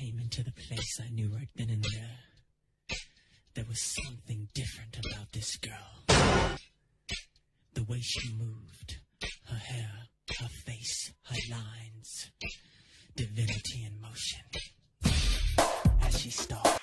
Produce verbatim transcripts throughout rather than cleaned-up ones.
came into the place, I knew right then and there there was something different about this girl. The way she moved, her hair, her face, her lines, divinity in motion. As she stalked.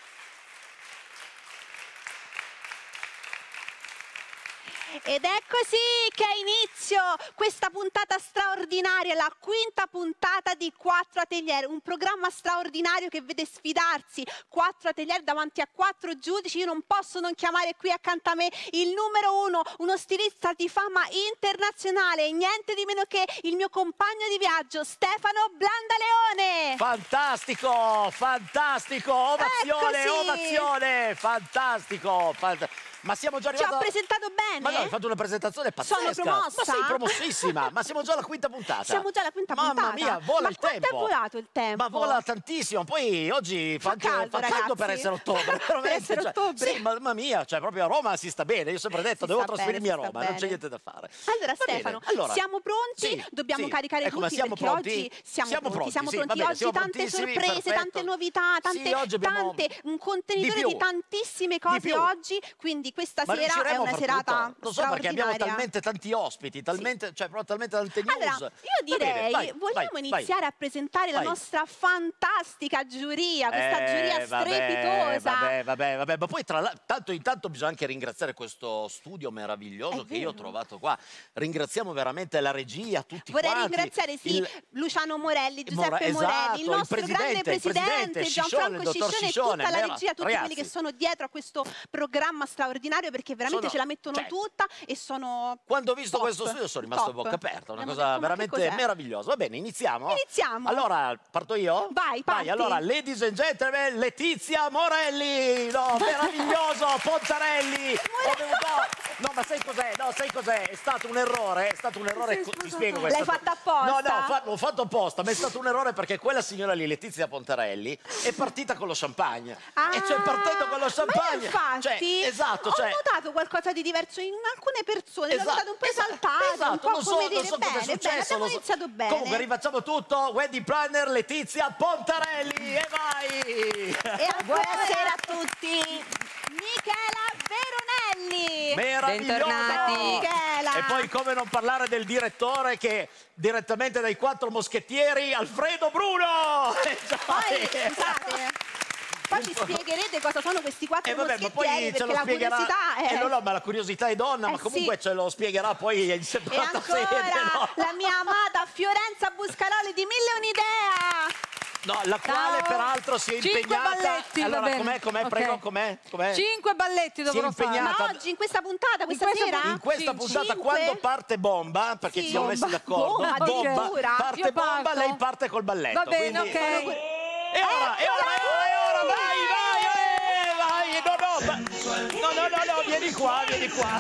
Ed è così che ha inizio questa puntata straordinaria, la quinta puntata di Quattro Atelier, un programma straordinario che vede sfidarsi quattro atelier davanti a quattro giudici. Io non posso non chiamare qui accanto a me il numero uno, uno stilista di fama internazionale, niente di meno che il mio compagno di viaggio, Stefano Blandaleone. Fantastico, fantastico, ovazione, Eccoci. ovazione, fantastico, fantastico. Ma siamo già arrivati. Ci ho presentato bene? Ma no, hai fatto una presentazione pazzesca. Sono promossa? Ma sei promossissima. Ma siamo già alla quinta puntata. Siamo già alla quinta Mamma puntata. mia, vola Ma il quanto tempo. è volato il tempo? Ma vola tantissimo. Poi oggi fa, Fa anche, caldo, fa caldo ragazzi. per essere ottobre. Per essere cioè, ottobre. Sì, mamma mia, cioè proprio a Roma si sta bene. Io ho sempre detto, Si devo sta trasferirmi bene, a si sta Roma, non c'è bene. niente da fare. Allora Va bene, Stefano, allora, siamo pronti? sì, Dobbiamo sì. caricare Ecco, ma tutti siamo perché pronti? oggi siamo, Siamo pronti, pronti, siamo sì, pronti. va bene, Oggi siamo tante prontissimi, sorprese, perfetto. tante novità, tante, Sì, oggi abbiamo tante, un di contenitore più. di, tantissime Di cose più. oggi, quindi questa Ma sera è riusciremo a una far serata tutto? Lo so perché abbiamo straordinaria. talmente tanti ospiti, talmente, cioè proprio talmente tante news. Allora, io Va direi, bene, vai, vogliamo vai, iniziare vai. a presentare Vai. la nostra fantastica giuria, questa Eh, giuria vabbè, strepitosa. Vabbè, vabbè, vabbè, ma poi tra l'altro, tanto intanto bisogna anche ringraziare questo studio meraviglioso È che io ho vero. trovato qua. Ringraziamo veramente la regia, tutti Vorrei quanti. ringraziare sì, Il- Luciano Morelli, Mora- Giuseppe esatto, Morelli, il il nostro presidente, grande il presidente, presidente Sciscione, Gianfranco il dottor Sciscione, e Sciscione, tutta la vera- regia, tutti ragazzi. quelli che sono dietro a questo programma straordinario, perché veramente Sono- ce la mettono cioè, tutta e sono Quando ho visto top, questo studio sono rimasto a top. bocca aperta, una Abbiamo cosa detto, ma che veramente cos'è? meravigliosa. Va bene, iniziamo? Iniziamo. Allora, parto io? Vai, parti. allora, ladies and gentlemen, Letizia Morelli! No, meraviglioso, Pontarelli! Ho dovuto- No, ma sai cos'è? No, sai cos'è? È stato un errore, è stato un errore, Sei co- ti sposato. spiego L'hai questo. fatta apposta? No, no, fa- l'ho fatto apposta, ma è stato un errore perché quella signora lì, Letizia Pontarelli, è partita con lo champagne. Ah, e cioè partendo con lo ma champagne. infatti, cioè, esatto, ho cioè, notato qualcosa di diverso in alcune persone, l'ho Esatto, notato un po' esatto, esaltata, esatto, un po' non so, come non dire, so cosa è bene, bene, successo. abbiamo non so. iniziato bene. Comunque rifacciamo tutto, wedding planner Letizia Pontarelli e vai! E ancora buonasera a tutti, Michela Veronelli. Meraviglioso! Bentornati. Michela. E poi come non parlare del direttore che direttamente dai Quattro Moschettieri, Alfredo Bruno! E Poi, dai. scusate, poi ci spiegherete cosa sono questi quattro E vabbè, ma moschettieri, poi ce perché lo la spiegherà. curiosità è... Eh, no, no, ma la curiosità è donna, Eh, ma comunque sì. ce lo spiegherà poi in E separata ancora sede. No? la mia amata Fiorenza Buscaroli di Mille Un'Idea. No, la quale Ciao. peraltro si è Cinque impegnata. balletti, va allora, bene. com'è, com'è, Ok. prego, com'è? com'è? Cinque balletti dovrò Si è impegnata. fare. Ma oggi, in questa puntata, questa questa sera? In questa Sì, puntata, cinque. quando parte bomba, perché Sì, ci siamo messi bomba. d'accordo, Bomba, addirittura. parte Io bomba, parto. lei parte col balletto. Va bene, quindi- ok. E ora, e ora, e ora, e ora, vai, vai, eh, vai, no, no, ma- no, no, no, no, vieni qua, vieni qua.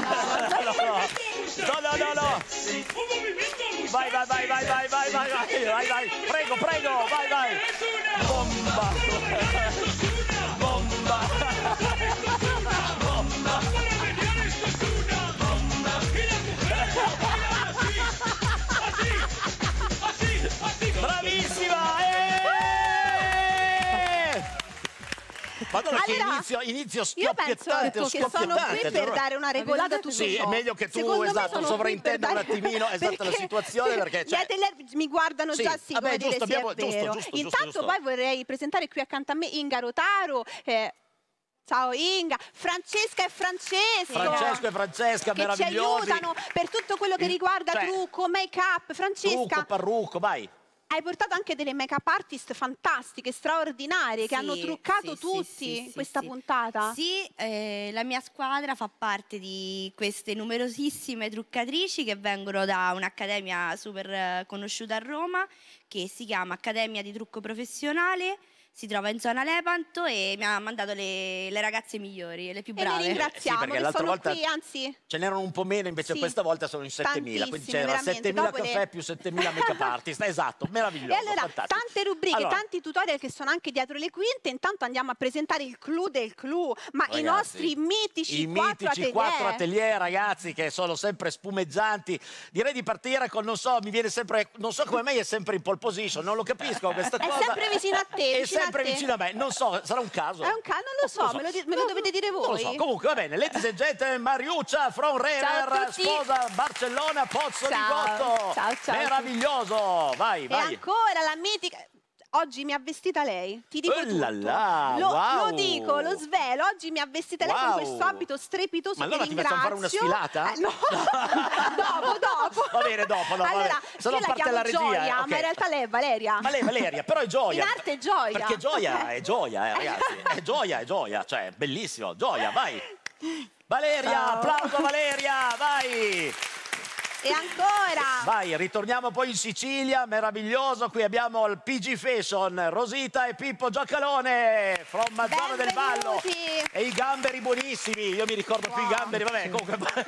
No, no, no, no. Vai, vai, vai, vai, vai, vai, vai, vai, vai, vai, prego, prego, vai, vai. Bomba. Bomba. Bravissima! Eh! Madonna, che Allora, inizio, inizio Io penso schioppettante o che sono scoppiettante. qui per dare una regolata a tutto Sì, ciò. è meglio che tu, Secondo me esatto, sono qui sovrintenda per un dare- attimino, esatto, la perché situazione, perché, cioè- gli atelier mi guardano Sì, già sì, vabbè, come giusto, dire, sì, abbiamo- è giusto, vero. giusto, giusto, Intanto giusto. poi vorrei presentare qui accanto a me Inga Rotaro, eh, ciao Inga, Francesca e Francesco. Francesco e Francesca, che ci meravigliosi. aiutano per tutto quello che Il- riguarda cioè, trucco, make up. Francesca, Trucco, parrucco, vai. hai portato anche delle make up artist fantastiche, straordinarie, che Sì, hanno truccato sì, tutti sì, sì, in questa sì. puntata. Sì, eh, la mia squadra fa parte di queste numerosissime truccatrici che vengono da un'accademia super eh, conosciuta a Roma che si chiama Accademia di Trucco Professionale. Si trova in zona Lepanto e mi ha mandato le, le ragazze migliori, le più E brave. le ringraziamo, perché che l'altra sono volta qui, anzi... Ce n'erano un po' meno, invece Sì, questa volta sono in settemila, quindi tantissime, c'era veramente. settemila Dopo le- caffè più settemila make-up artist, esatto, meraviglioso, E allora, fantastico. tante rubriche, Allora, tanti tutorial che sono anche dietro le quinte. Intanto andiamo a presentare il clou del clou, ma i ragazzi, nostri mitici i quattro mitici atelier. quattro atelier, ragazzi, che sono sempre spumeggianti. Direi di partire con, non so, mi viene sempre, non so come mai è sempre in pole position, non lo capisco questa È cosa. sempre vicino a te, È vicino sempre a te? vicino a me. Non so, sarà un caso. È un caso, non lo so, Non me lo, di- me lo dovete dire Non lo voi. so. Comunque va bene, ladies and gentlemen, Mariuccia from Ciao a Rever, tutti. sposa Barcellona, Pozzo di Ciao. Gotto. Ciao, ciao. Meraviglioso, vai, E vai. ancora la mitica... Oggi mi ha vestita lei, ti dico Oh tutto. là là, lo, wow. lo dico, lo svelo, oggi mi ha vestita lei Wow. con questo abito strepitoso. Ma allora che ti facciamo fare una ringrazio. sfilata? Eh, no, dopo, dopo. Va bene, dopo, no, allora, vabbè. Se no io la parte chiamo la regia, Gioia, eh, ok. ma in realtà lei è Valeria. Ma lei Valeria, però è gioia. In arte è gioia. Perché gioia è gioia, eh, ragazzi. È gioia, è gioia, cioè, bellissimo, gioia, vai. Valeria, Ciao. applauso a Valeria, vai. E ancora. Vai, ritorniamo poi in Sicilia, meraviglioso. Qui abbiamo il P G Fashion, Rosita e Pippo Giacalone, from Mazzone del Vallo. Benvenuti. E i gamberi buonissimi, io mi ricordo più i Wow. gamberi, vabbè, comunque.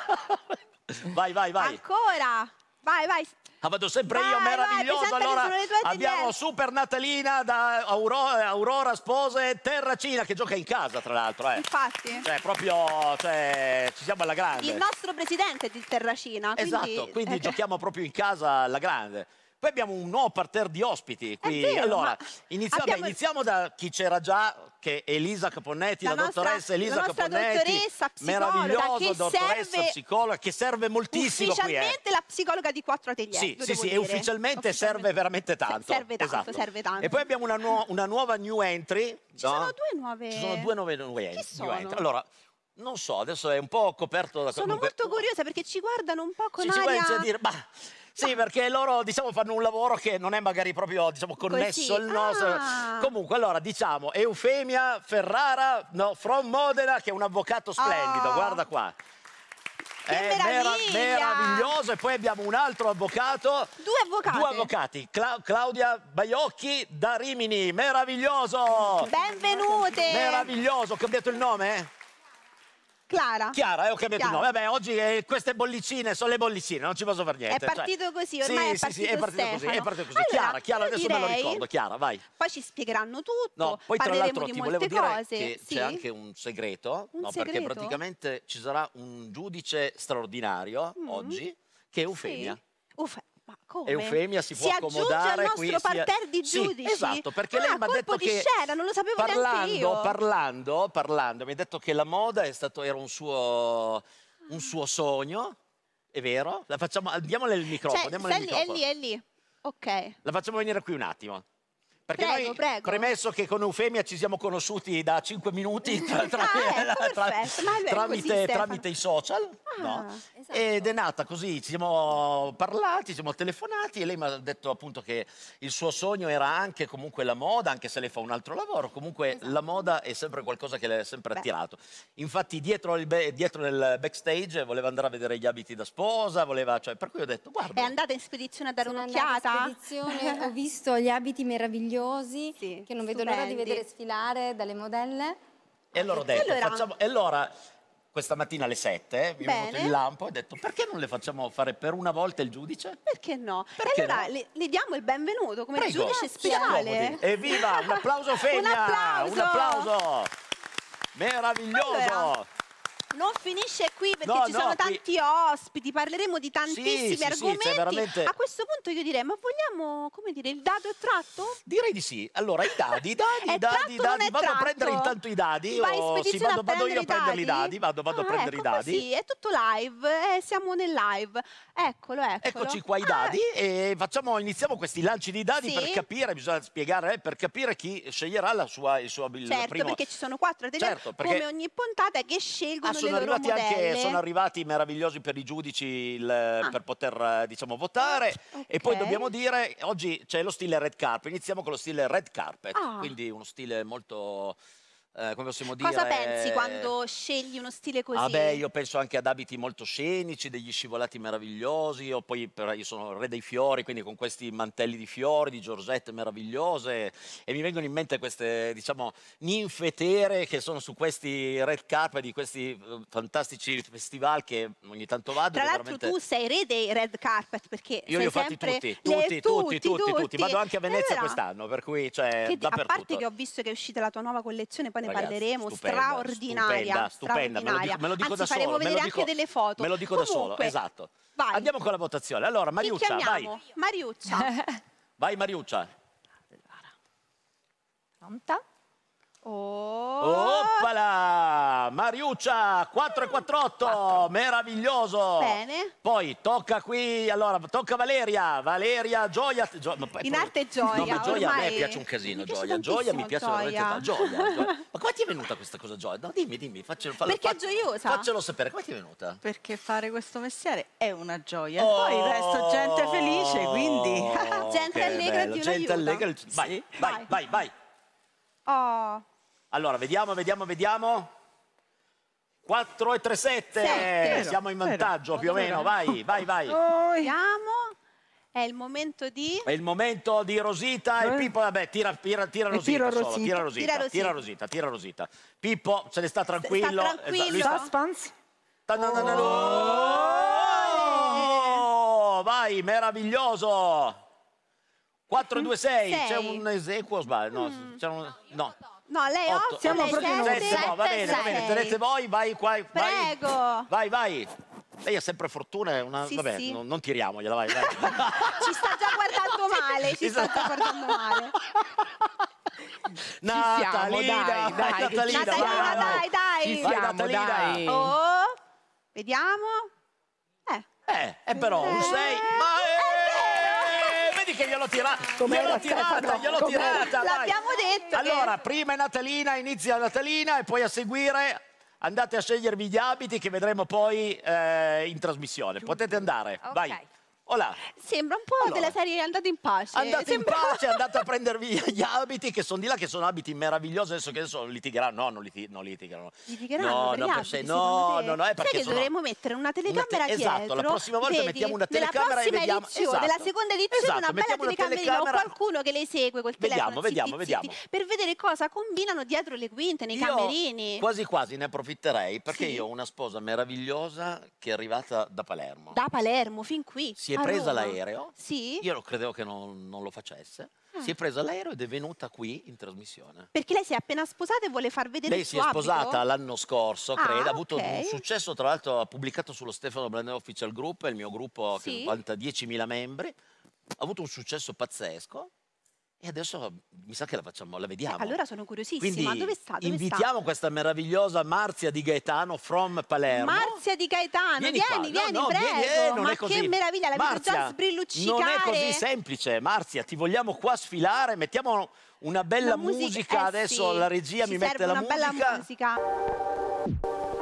Vai, vai, vai. Ancora. Vai, vai. Ah, vado sempre Vai, io, vai, meraviglioso. presenta che Allora sono le tue abbiamo atelier. Super Natalina da Aurora, Aurora Spose Terracina, che gioca in casa, tra l'altro. Eh. Infatti. Cioè, proprio, cioè, ci siamo alla grande. Il nostro presidente di Terracina. Esatto, quindi, quindi eh, giochiamo proprio in casa alla grande. Poi abbiamo un nuovo parterre di ospiti qui. vero, allora, ma iniziamo, abbiamo- beh, iniziamo da chi c'era già, che è Elisa Caponnetti, la, La nostra- dottoressa Elisa la nostra Caponnetti. dottoressa psicologa, meravigliosa che dottoressa serve psicologa, che serve moltissimo qui. Eh. Ufficialmente la psicologa di quattro atelier. Sì, lo sì, devo sì, e dire. ufficialmente serve veramente tanto. Serve tanto, Esatto. serve tanto. E poi abbiamo una, nuo- una nuova new entry. Ci no? sono due nuove. Ci sono due nuove new, Chi new sono? entry. Allora, non so, adesso è un po' coperto da... Sono comunque- molto curiosa perché ci guardano un po' con Sì, ci aria. pensi a dire, ma sì, perché loro diciamo fanno un lavoro che non è magari proprio diciamo connesso Così. al nostro. Ah. Comunque, allora diciamo Eufemia Ferrara, no, from Modena, che è un avvocato splendido, Oh. guarda qua. Che È mera- meraviglia! meraviglioso. E poi abbiamo un altro avvocato. Due avvocati. Due avvocati, Cla- Claudia Baiocchi da Rimini, meraviglioso! Benvenute. Meraviglioso, ho cambiato il nome? Clara. Chiara, eh, ho cambiato Chiara. il nome. Vabbè, oggi eh, queste bollicine sono le bollicine, non ci posso fare niente. È partito così, ormai sì, è sì, partito sì, è partito così, Stefano. è partito così. Allora, Chiara, Chiara, io adesso me lo direi- ricordo, Chiara, vai. Poi ci spiegheranno tutto. No, poi tra parleremo l'altro di ti molte volevo dire cose. che Sì? c'è anche un segreto, Un no, perché segreto? praticamente ci sarà un giudice straordinario Mm. oggi che è Eufemia. Sì? Uffe- Ma come? Eufemia si può aggiunge accomodare al qui. nostro si- parterre di Sì, giudici? esatto, perché lei Ah, mi ha colpo detto di che scena, non lo sapevo neanche parlando, io. parlando, parlando, mi ha detto che la moda è stato, era un suo, un suo sogno, è vero? La facciamo, andiamole il microfono, Cioè, andiamole il sta lì, è microfono. lì, è lì. Ok. La facciamo venire qui un attimo. Perché Prego, noi, prego. premesso che con Eufemia ci siamo conosciuti da cinque minuti tra- tra- Ah, ecco, tra- perfetto. Ma lui è tramite, così, Stefano. tramite i social, no? Ah, esatto. Ed è nata così, ci siamo parlati, ci siamo telefonati e lei mi ha detto appunto che il suo sogno era anche comunque la moda, anche se lei fa un altro lavoro, comunque la moda è sempre qualcosa che le ha sempre Beh. attirato. Infatti dietro, il be- dietro nel backstage voleva andare a vedere gli abiti da sposa, voleva, cioè, per cui ho detto guarda... È andata in spedizione a dare Sono andata un'occhiata? in spedizione, ho visto gli abiti meravigliosi Sì, che non vedo l'ora di stupendi. vedere sfilare dalle modelle. E allora ho detto, allora- facciamo... e allora questa mattina alle sette mi è venuto Bene. il lampo e ho detto perché non le facciamo fare per una volta il giudice? Perché no? Perché e allora no? le, le diamo il benvenuto come Prego, giudice si accomodi. speciale. Evviva, un applauso Femia! Un applauso! Un applauso! Meraviglioso! Allora, non finisce qui perché No, ci no, sono qui- tanti ospiti, parleremo di tantissimi Sì, sì, sì, argomenti. c'è veramente- A questo punto io direi, ma vogliamo, come dire, il dado è tratto? Direi di sì. Allora, i dadi, i dadi, È i dadi, tratto i o non dadi. è Vado a tratto? prendere intanto i dadi. Vai in o- sì, spedizione vado, a vado io a prendere i dadi? dadi. Vado, vado Ah, a prendere ecco, i dadi. Così, è tutto live, eh, siamo nel live. Eccolo, eccolo. Eccoci qua i Ah, dadi e facciamo, iniziamo questi lanci di dadi Sì. per capire, bisogna spiegare, eh, per capire chi sceglierà la sua, il suo il Certo, primo... perché ci sono quattro atelier, Certo, perché- come ogni puntata, che scelgono Ah, sono le loro arrivati modelle. anche sono arrivati meravigliosi per i giudici il- per poter eh, diciamo votare e poi ok. dobbiamo dire oggi c'è lo stile red carpet, iniziamo con lo stile red carpet, Ah. quindi uno stile molto eh, come possiamo dire. Cosa pensi quando scegli uno stile così? Ah beh, io penso anche ad abiti molto scenici, degli scivolati meravigliosi, o poi per- io sono il re dei fiori, quindi con questi mantelli di fiori, di giorgette meravigliose, e mi vengono in mente queste, diciamo, ninfe eteree che sono su questi red carpet di questi eh, fantastici festival che ogni tanto vado. Tra che l'altro veramente... tu sei re dei red carpet perché Io sei li ho fatti sempre tutti, le- tutti, tutti, tutti, tutti, Vado anche a E Venezia allora, quest'anno, per cui cioè, che- a dappertutto. parte che ho visto che è uscita la tua nuova collezione, poi ne Ragazzi, parleremo, stupenda, straordinaria, stupenda, stupenda, me lo dico, me lo dico Anzi, da solo. faremo me lo vedere dico- anche delle foto. Me lo dico da solo, Comunque, esatto. vai. Andiamo con la votazione. Allora, Chi Mariuccia, vai. chiamiamo? Mariuccia. Vai Mariuccia. Pronta? Oh. Oppala! Mariuccia, quattro e quarantotto, meraviglioso! Bene. Poi tocca qui, allora, tocca Valeria, Valeria, Gioia... Gio- ma poi- In arte Gioia, No, ma Gioia a me ormai- piace un casino, mi piace Gioia. Gioia mi tantissimo, piace Gioia. veramente tanto. Gioia, Gioia. Ma come ti è venuta questa cosa, Gioia? No, dimmi, dimmi, faccelo, fallo, Perché è fac- gioiosa? Faccelo sapere, come ti è venuta? Perché fare questo mestiere è una gioia. Oh! Poi resto gente felice, quindi... Gente che allegra bello, di un gente aiuto. allegra. Vai, Sì. vai, Vai. vai, vai. Oh. Allora, vediamo, vediamo, vediamo. quattro e tre sette. Sette. Siamo in vantaggio Vero, più o meno. vero. Vai, vai, vai. Vediamo. È il momento di... È il momento di Rosita e Eh. Pippo. Vabbè, tira, tira, tira E Rosita. tiro solo, Rosita. Tira Rosita, Tira Rosita. tira Rosita, tira Rosita. Pippo se ne sta tranquillo. Sta tranquillo. Lui sta- Suspense. Oh, vai, meraviglioso. quattro due sei. Sei. C'è un esequo o sbaglio? No, c'è un... no. No, lei Otto. otto, Siamo lei proprio noi. sette, Sette, no, va bene, va bene. sei. Tenete voi, vai qua. Vai. Prego. Vai, vai. Lei ha sempre fortuna, è una... Sì, vabbè, sì. Non, non tiriamogliela, vai, vai. Ci sta già guardando male, ci sta già guardando male. Natalina, dai, vai, dai, che Natalina, ci vai, Natalina, vai, dai, dai. Ci Vai, siamo, Natalina. dai. Oh, vediamo. Eh, Eh, è però un Eh, sei. Ma eh, vedi che gliel'ho tirata, Com'era, gliel'ho tirata, Stefano? gliel'ho Com'era? tirata. vai. l'abbiamo detto. che- Allora, prima è Natalina, inizia Natalina e poi a seguire andate a scegliervi gli abiti che vedremo poi eh, in trasmissione. Potete andare, Ok. vai. Olà. Sembra un po' Allora. della serie Andate in pace. Andate Sembra- in pace, andate a prendervi gli abiti che sono di là, che sono abiti meravigliosi. Adesso che adesso litigheranno, no, non, liti- non litigano. Litigheranno no, per no, gli per abiti, se- secondo no, te? no, no, è perché Sai che sono- dovremmo mettere una telecamera Una te- esatto, dietro? la prossima volta Vedi? mettiamo una Nella telecamera e prossima vediamo- edizione, esatto. nella seconda edizione, Esatto, una bella mettiamo una telecamerina o telecamera. qualcuno che le segue col Vediamo, telefono. vediamo, zitti, vediamo. zitti, per vedere cosa combinano dietro le quinte, nei Io camerini. quasi quasi ne approfitterei perché Sì. io ho una sposa meravigliosa che è arrivata da Palermo. Da Palermo fin qui. Si è a presa Roma. l'aereo. Sì? Io lo credevo che non, non lo facesse. Ah. Si è presa l'aereo ed è venuta qui in trasmissione. Perché lei si è appena sposata e vuole far vedere Lei il si suo è sposata abito? l'anno scorso, Ah, credo, ha avuto ok. un successo, tra l'altro ha pubblicato sullo Stefano Blandeo Official Group, è il mio gruppo Sì. che vanta diecimila membri, ha avuto un successo pazzesco e adesso mi sa che la facciamo, la vediamo. Allora sono curiosissima. Quindi Dove sta? Dove invitiamo questa meravigliosa Marzia Di Gaetano from sta? Palermo. Marzia Di Gaetano, Vieni vieni, qua. vieni, No, no, prego. vieni, eh, non Ma è così. che meraviglia, la vedo Marzia, già sbrilluccicare. non è così semplice, Marzia, ti vogliamo qua sfilare, mettiamo una bella Una musica- musica, eh adesso sì, la regia ci mi serve mette la una bella musica. musica.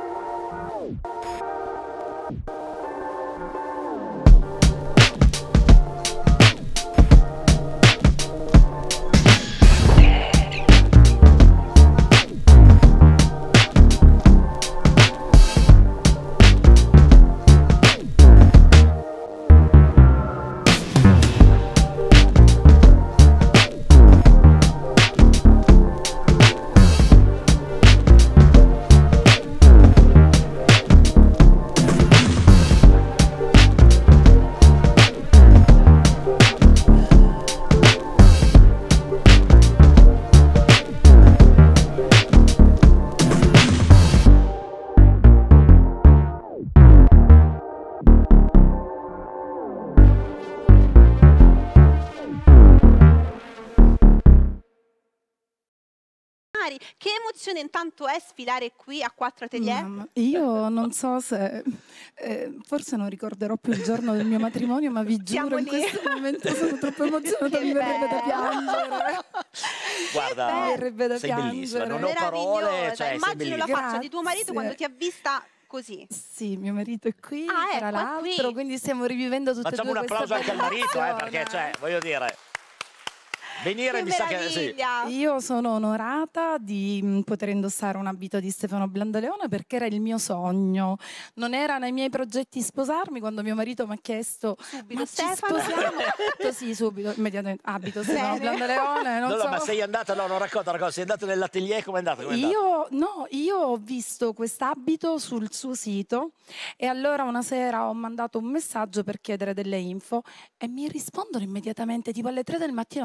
Che emozione intanto è sfilare qui a quattro atelier? Mamma, io non so se, eh, forse non ricorderò più il giorno del mio matrimonio, ma vi Siamo giuro in lì. questo momento sono troppo emozionata, Che mi verrebbe da bello. piangere. Guarda, Mi verrebbe da sei bellissima, non ho piangere. parole, Meravigliosa. cioè, sei Immagino la bellissima. faccia di tuo marito Grazie. quando ti ha vista così. Sì, mio marito è qui, Ah, tra ecco, è l'altro, qui. quindi stiamo rivivendo tutte Facciamo e un due questa applauso anche al marito, eh, perché, bellissima cioè, voglio dire, venire Che mi sa che... Sì. meraviglia. Io sono onorata di mh, poter indossare un abito di Stefano Blandaleone perché era il mio sogno. Non era nei miei progetti sposarmi quando mio marito mi ha chiesto Subito, ma ci Stefano?" sposiamo? Ho detto sì, subito, immediatamente abito Stefano Bene. Blandaleone. Non No, no, so. ma sei andata, no, non racconta, racconta, sei andata nell'atelier, come è andata? Com'è andata? Io, no, io ho visto quest'abito sul suo sito e allora una sera ho mandato un messaggio per chiedere delle info e mi rispondono immediatamente, tipo alle tre del mattino. Ma chissà L'avevo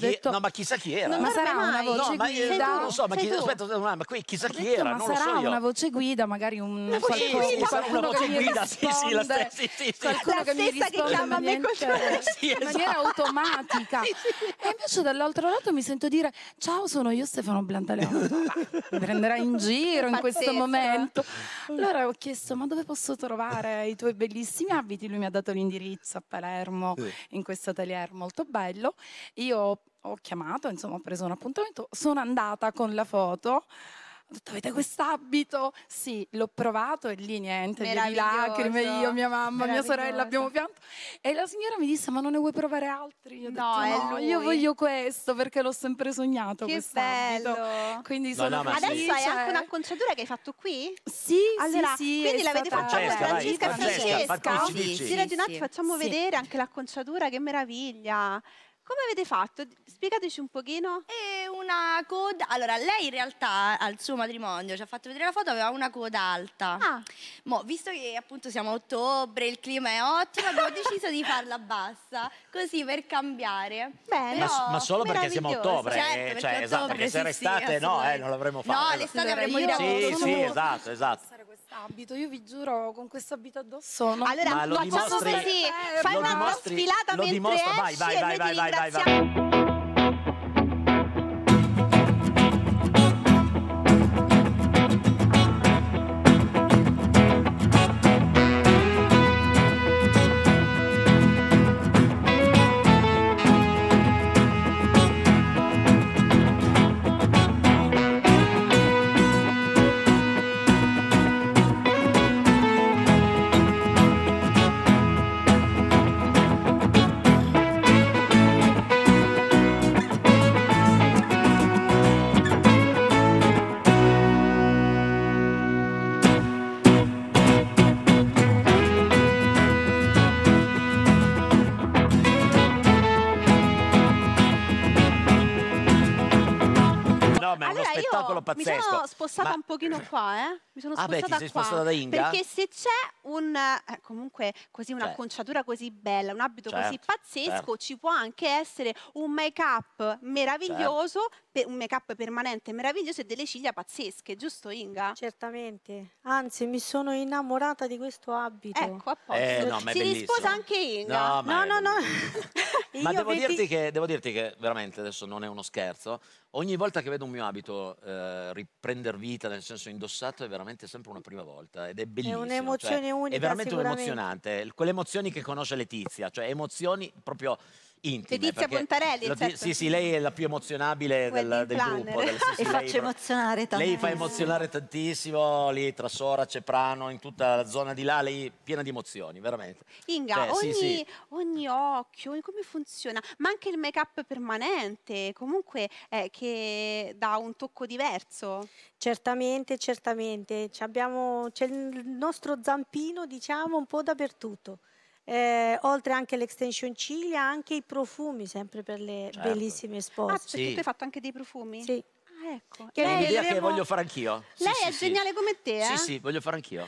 chi, detto... no, ma chissà chi era. Ma sarà una mai. voce No, ma io guida? non lo so, ma Sei chi, tu. aspetta, ma qui chissà Ho chi detto, era, ma non lo sarà so io. una voce guida, magari un Una voce qualcosa- guida? Sarà una qualcuno voce che mi guida, sì, sì, la risponde, stessa, sì, sì, sì. qualcuno La che mi stessa che risponde chiama in me maniera, col- Sì, in maniera esatto. automatica. E invece dall'altro lato mi sento dire ciao, sono io Stefano Blantaleone. Mi prenderai in giro in questo Pazzesco. momento. Allora ho chiesto ma dove posso trovare i tuoi bellissimi abiti? Lui mi ha dato l'indirizzo a Palermo, Sì. in questo atelier molto bello. Io ho chiamato, insomma ho preso un appuntamento, sono andata con la foto. Ho detto, avete quest'abito? Sì, l'ho provato e lì niente, via di Meraviglioso. lacrime, io, mia mamma, mia sorella Meraviglioso. abbiamo pianto. E la signora mi disse, ma non ne vuoi provare altri? Io ho No, detto, è no, lui. io voglio questo perché l'ho sempre sognato Che quest'abito. bello. Quindi No, sono no, ma sì. Adesso hai felice. anche un'acconciatura che hai fatto qui? Sì, Allora, sì, sì, quindi è l'avete stata- fatta con Francesca, vai, Francesca e Francesca, Francesca? dici, dici. Gira di un attimo, Sì. facciamo Sì. vedere anche l'acconciatura, che meraviglia. Come avete fatto? Spiegateci un pochino. E una coda. Allora, lei in realtà al suo matrimonio ci ha fatto vedere la foto, aveva una coda alta. Ah, Mo, visto che appunto siamo a ottobre, il clima è ottimo, abbiamo deciso di farla bassa, così per cambiare. bene. Ma, Però- ma solo perché siamo a meraviglioso. ottobre, Certo, eh, perché cioè, esatto, ottobre, perché se era sì, sì, estate no, eh, assolutamente. non l'avremmo No, fatto. l'estate Allora, avremmo io ido a Sì, sono sì, molto esatto, esatto. indossare quest'abito, io vi giuro, con questo abito addosso non... Allora, Ma lo facciamo dimostri- così. Fai lo una dimostri- sfilata lo mentre dimostra- vai, esci vai, e vai, noi vai, ti vai, vai, vai. ringraziamo. No, ma è uno Allora, spettacolo io pazzesco. mi sono spostata Ma- un pochino qua, eh? Mi sono Ah, beh, spostata ti sei qua. spostata da Inga? Perché se c'è un, eh, comunque così Certo. un'acconciatura così bella, un abito così Certo, pazzesco, certo. ci può anche essere un make-up meraviglioso, pe- un make-up permanente meraviglioso e delle ciglia pazzesche, giusto Inga? Certamente, anzi mi sono innamorata di questo abito. Ecco, a posto. Eh, no, ma è si bellissimo. risposa anche Inga. No, ma No, è no, no. bellissimo. Ma Io devo vedi- dirti, che, devo dirti che veramente adesso non è uno scherzo. Ogni volta che vedo un mio abito eh, riprendere vita, nel senso indossato, è veramente sempre una prima volta ed è bellissimo. un'emozione cioè, unica, È veramente sicuramente. emozionante. Quelle emozioni che conosce Letizia, cioè emozioni proprio intime. Letizia perché Pontarelli, lo- certo. Sì, sì, lei è la più emozionabile del, Wedding del planner. gruppo. Del, sì, sì, E lei faccio proprio- emozionare Lei tantissimo. fa emozionare tantissimo, lì tra Sora, Ceprano, in tutta la zona di là, lei è piena di emozioni, veramente. Inga, Cioè, sì, ogni, sì. ogni occhio, ogni- come funziona? Ma anche il make-up permanente, comunque eh, che dà un tocco diverso. Certamente, certamente. Ci abbiamo- c'è il nostro zampino, diciamo, un po' dappertutto. Eh, oltre anche l'extension ciglia, anche i profumi, sempre per le Certo. bellissime Ah, spose. perché Sì. tu hai fatto anche dei profumi? Sì. Ah, ecco. Che È Lei, un'idea che vedremo- voglio fare anch'io. Sì, lei sì, è sì. geniale come te, eh? Sì, sì, voglio fare anch'io.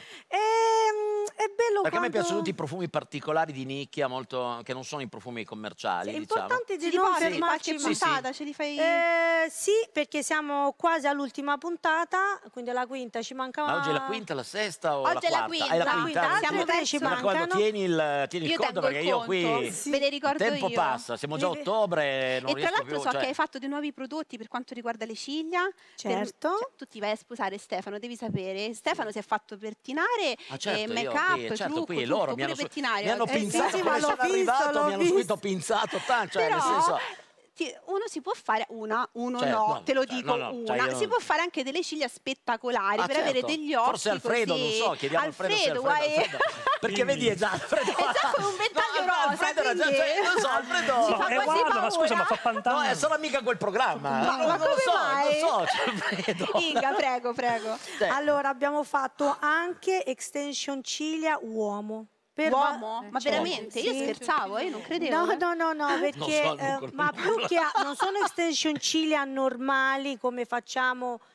Ehm, è bello Perché a me quando... piacciono tutti i profumi particolari di nicchia, molto, che non sono i profumi commerciali, È diciamo. importante Ce di li non porti fermarci qualche Sì, sì. puntata, ce li fai... Eh, sì, perché siamo quasi all'ultima puntata, quindi alla quinta ci mancava... Ma oggi è la quinta, la sesta o Oggi la è la quarta? quinta. È la La quinta? quinta, Siamo altre tre verso- ci Mi raccomando, mancano. tieni il, tieni il Io conto tengo il perché io conto. qui... Sì. Ve le ricordo Il tempo io. passa, siamo già a Mi- ottobre, non E tra riesco l'altro più... so cioè- che hai fatto dei nuovi prodotti per quanto riguarda le ciglia. Per- Certo. cioè, tu ti vai a sposare Stefano, devi sapere. Stefano si è fatto pettinare, Ah, certo, eh, io make-up, qui- certo, trucco, qui tutto, loro mi pure hanno, su- pettinare. mi hanno Eh, sì, pinzato, sì, ma come l'ho sono visto, arrivato, l'ho mi hanno visto. subito pinzato tanto, cioè Però nel senso... ti- uno si può fare una, uno Certo, no, no, te lo cioè, dico no, no, una. cioè io non- Si può fare anche delle ciglia spettacolari Ah, per certo. avere degli occhi Forse Alfredo, così. non so, chiediamo a Alfredo, se Alfredo, Alfredo, guai- Alfredo. Perché vedi è già Alfredo. È già come un ventaglio No, rosa, Alfredo era già, quindi- cioè, non so, Alfredo... Ci fa Eh, quasi guarda, ma paura. scusa, ma fa No, pantano. è solo mica quel programma. Ma- ma non lo come so, mai? non so, cioè, Alfredo. Inga, prego, prego. Cioè, Allora, abbiamo fatto anche extension ciglia uomo. Per va- Uomo? Ma Certo. veramente? Io Sì. scherzavo, io non credevo. No, no, no, no, perché so, non eh, conosco. ma più che a- non sono extension ciglia normali come facciamo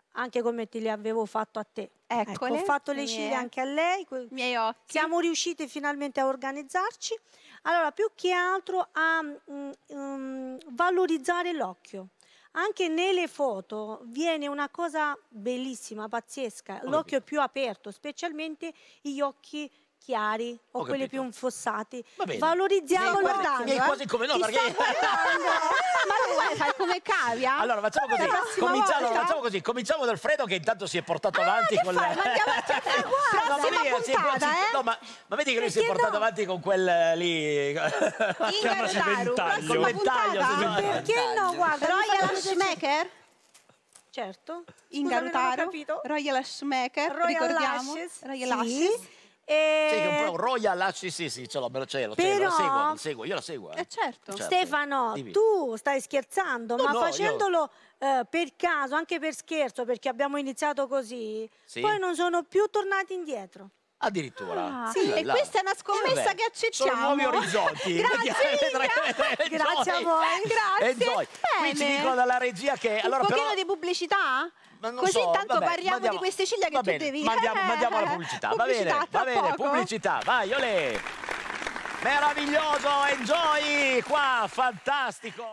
anche come te le avevo fatto a te. Ecco, Eccole, ho fatto le le ciglia mie- anche a lei. I miei occhi. Siamo riuscite finalmente a organizzarci. Allora, più che altro a mm, mm, valorizzare l'occhio. Anche nelle foto viene una cosa bellissima, pazzesca. L'occhio è più aperto, specialmente gli occhi chiari o Ho quelli capito. più infossati. Va bene. Valorizziamolo Mi hai quasi- mi hai tanto, quasi eh. come no, Ti perché- sto guardando. Ma tu vuoi fare come cavia? Allora facciamo così, La prossima cominciamo, volta? facciamo così, cominciamo da Alfredo che intanto si è portato avanti che con fai? Ma andiamo avanti a tre quarti. No, ma Prossima vedi che si è- puntata, si- eh? no, ma, ma vedi che lui si è Perché portato no? avanti con quel eh, lì Inga Rotaru, prossima Col ventaglio, puntata. sì, Ma perché no? Guarda, mi Royal fa piacere. Schmecker? Certo. Inga Scusa, non ho Rotaru, capito. Royal Schmecker, Royal ricordiamo. Lashes. Royal Sì. Lashes. E- Sì, che un po' un Royal, ah, sì, sì, sì, ce l'ho, me lo ce l'ho, ce l'ho, Però- lo seguo, lo seguo, io lo seguo. Eh. Eh certo. Certo. Stefano, Dimmi. tu stai scherzando, No, ma no, io- facendolo eh, per caso, anche per scherzo, perché abbiamo iniziato così, Sì. poi non sono più tornati indietro. Addirittura. Ah, Sì, e là. questa è una Eh, scommessa vabbè, che accettiamo. Sono nuovi orizzonti. Grazie, Vediamo, Inga. vedrai, vedrai, Grazie a enjoy. voi. Grazie. Enjoy. Qui ci Bene. dicono dalla regia che... Allora, Un pochino però, di pubblicità? Ma non Così so, tanto vabbè, parliamo mandiamo- di queste ciglia che va tu bene, devi... Mandiamo, mandiamo alla pubblicità, va bene, Pubblicità, va tra bene, poco. pubblicità, vai, olè! Meraviglioso, enjoy, qua, fantastico!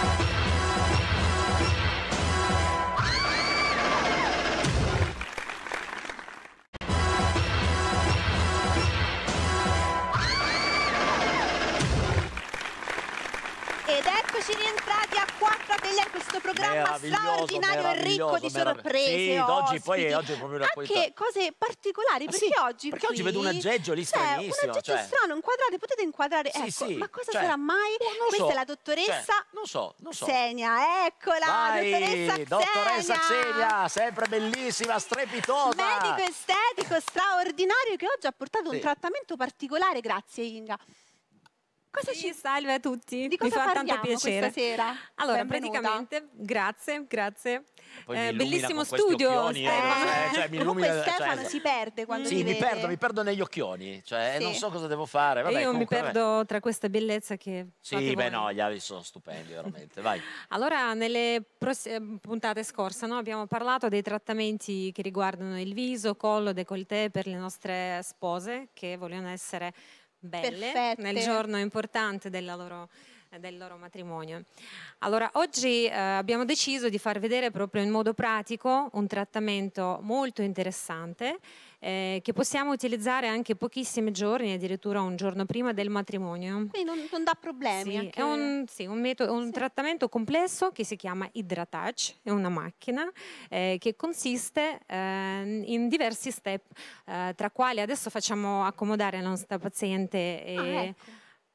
Ed eccoci rientrati a quattro Atelier, questo programma Meraviglioso, straordinario e ricco di meraviglioso, merav- sorprese. Sì, oggi poi- ospiti, oggi è proprio una anche qualità. cose particolari, Ah, perché sì, oggi perché oggi qui vedo un aggeggio lì c'è un stranissimo, aggeggio cioè. strano, inquadrate, potete inquadrare, Sì, ecco, sì, ma cosa cioè, sarà mai? oh, non Questa so, è la dottoressa cioè, non so, non so. Xenia, eccola, Vai, dottoressa dottoressa Xenia. Xenia, sempre bellissima, strepitosa. Medico estetico straordinario che oggi ha portato un Sì. trattamento particolare, grazie Inga. Cosa Sì, ci... salve a tutti, Di cosa mi fa parliamo tanto piacere. questa sera? Allora, Benvenuta. praticamente, grazie, grazie. Poi Eh, mi illumina bellissimo con questi studio, occhioni, eh, Stefano. cioè, cioè, mi Comunque illumina, cioè, Stefano si perde quando Sì, ti mi vede. perdo, mi perdo negli occhioni, cioè Sì. non so cosa devo fare. Vabbè, E io comunque, mi vabbè. perdo tra questa bellezza che Sì, fate beh voi. no, gli altri sono stupendi, veramente. Vai. Allora, nelle pros- eh, puntate scorse no, abbiamo parlato dei trattamenti che riguardano il viso, collo, décolleté per le nostre spose che vogliono essere belle Perfette. nel giorno importante della loro, del loro matrimonio. Allora, oggi eh, abbiamo deciso di far vedere proprio in modo pratico un trattamento molto interessante eh, che possiamo utilizzare anche pochissimi giorni, addirittura un giorno prima del matrimonio. Quindi non, non dà problemi. Sì, anche... è un, sì, un, metodo, un Sì. trattamento complesso che si chiama Hydratouch, è una macchina eh, che consiste eh, in diversi step, eh, tra quali adesso facciamo accomodare la nostra paziente e, Ah, ecco. e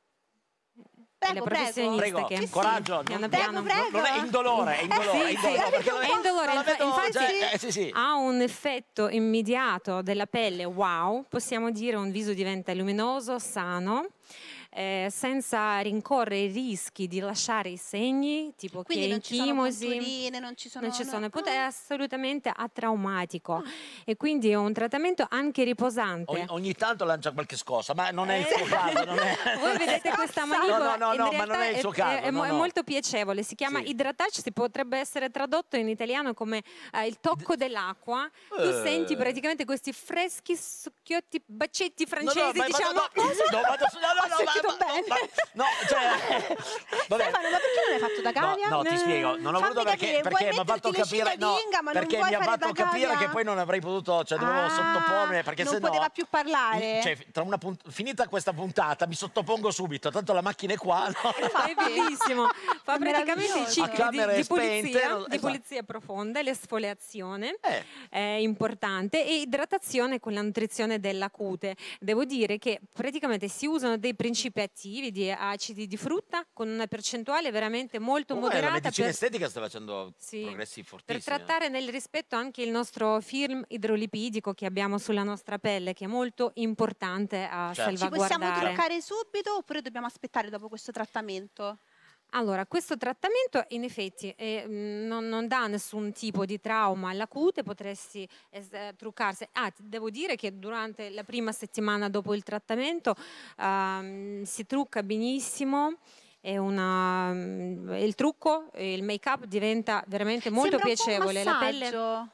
Prego, le prego. professioniste Prego, che Sì, sì. coraggio. piano non- Prego, piano prego. Non è indolore, è indolore, è Sì, indolore, sì, perché la- è indolore, no, la infa- vedo, infatti cioè, eh, sì, sì. ha un effetto immediato della pelle wow, possiamo dire un viso diventa luminoso, sano, eh, senza rincorrere i rischi di lasciare i segni, tipo Quindi che non ci sono inchimosi, punturine, non ci sono... non ci sono no. punti, è Ah. assolutamente atraumatico e quindi è un trattamento anche riposante. Ogni, ogni tanto lancia qualche scossa, ma non è il Eh. suo caso. Non è... Voi vedete questa No, manipola, no, no, in no, ma realtà non è il suo caso, è, no, è no. molto piacevole, si chiama Sì. Hydratouch, si potrebbe essere tradotto in italiano come eh, il tocco dell'acqua. Tu Eh. senti praticamente questi freschi succhiotti, bacetti No, francesi, no, ma- ma- diciamo. no, no, no, ma adesso- no, no, Ho no, sentito ma- ma- bene. ma- no, cioè, vabbè. Stefano, ma perché non hai fatto da cavia? No, no, ti spiego, non ho Fammi voluto perché, capire, perché vuoi mi ha fatto metterti le capire, ciglia no, di Inga, ma non perché vuoi mi ha fare fatto da capire cavia? che poi non avrei potuto, cioè dovevo Ah, sottopormi, perché non se no... poteva più parlare. Cioè, tra una punt- finita questa puntata mi sottopongo subito, tanto la macchina è qua, no? È bellissimo, fa È praticamente il meraviglioso. ciclo A di, camere di spente, pulizia, non- di esatto. pulizia profonda, l'esfoliazione Eh. è importante e idratazione con la nutrizione della cute. Devo dire che praticamente si usano dei principi attivi di acidi di frutta con una percentuale veramente molto Comunque la moderata medicina per, estetica sta facendo Sì, progressi per fortissimi. trattare nel rispetto anche il nostro film idrolipidico che abbiamo sulla nostra pelle, che è molto importante a Certo. Ci possiamo salvaguardare. truccare subito oppure dobbiamo aspettare dopo questo trattamento? Allora, questo trattamento in effetti eh, mh, non, non dà nessun tipo di trauma alla cute, potresti eh, truccarsi. Ah, ti devo dire che durante la prima settimana dopo il trattamento ehm, si trucca benissimo. È una, mm, il trucco, il make-up diventa veramente molto Sembra un po' un piacevole. La pelle massaggio.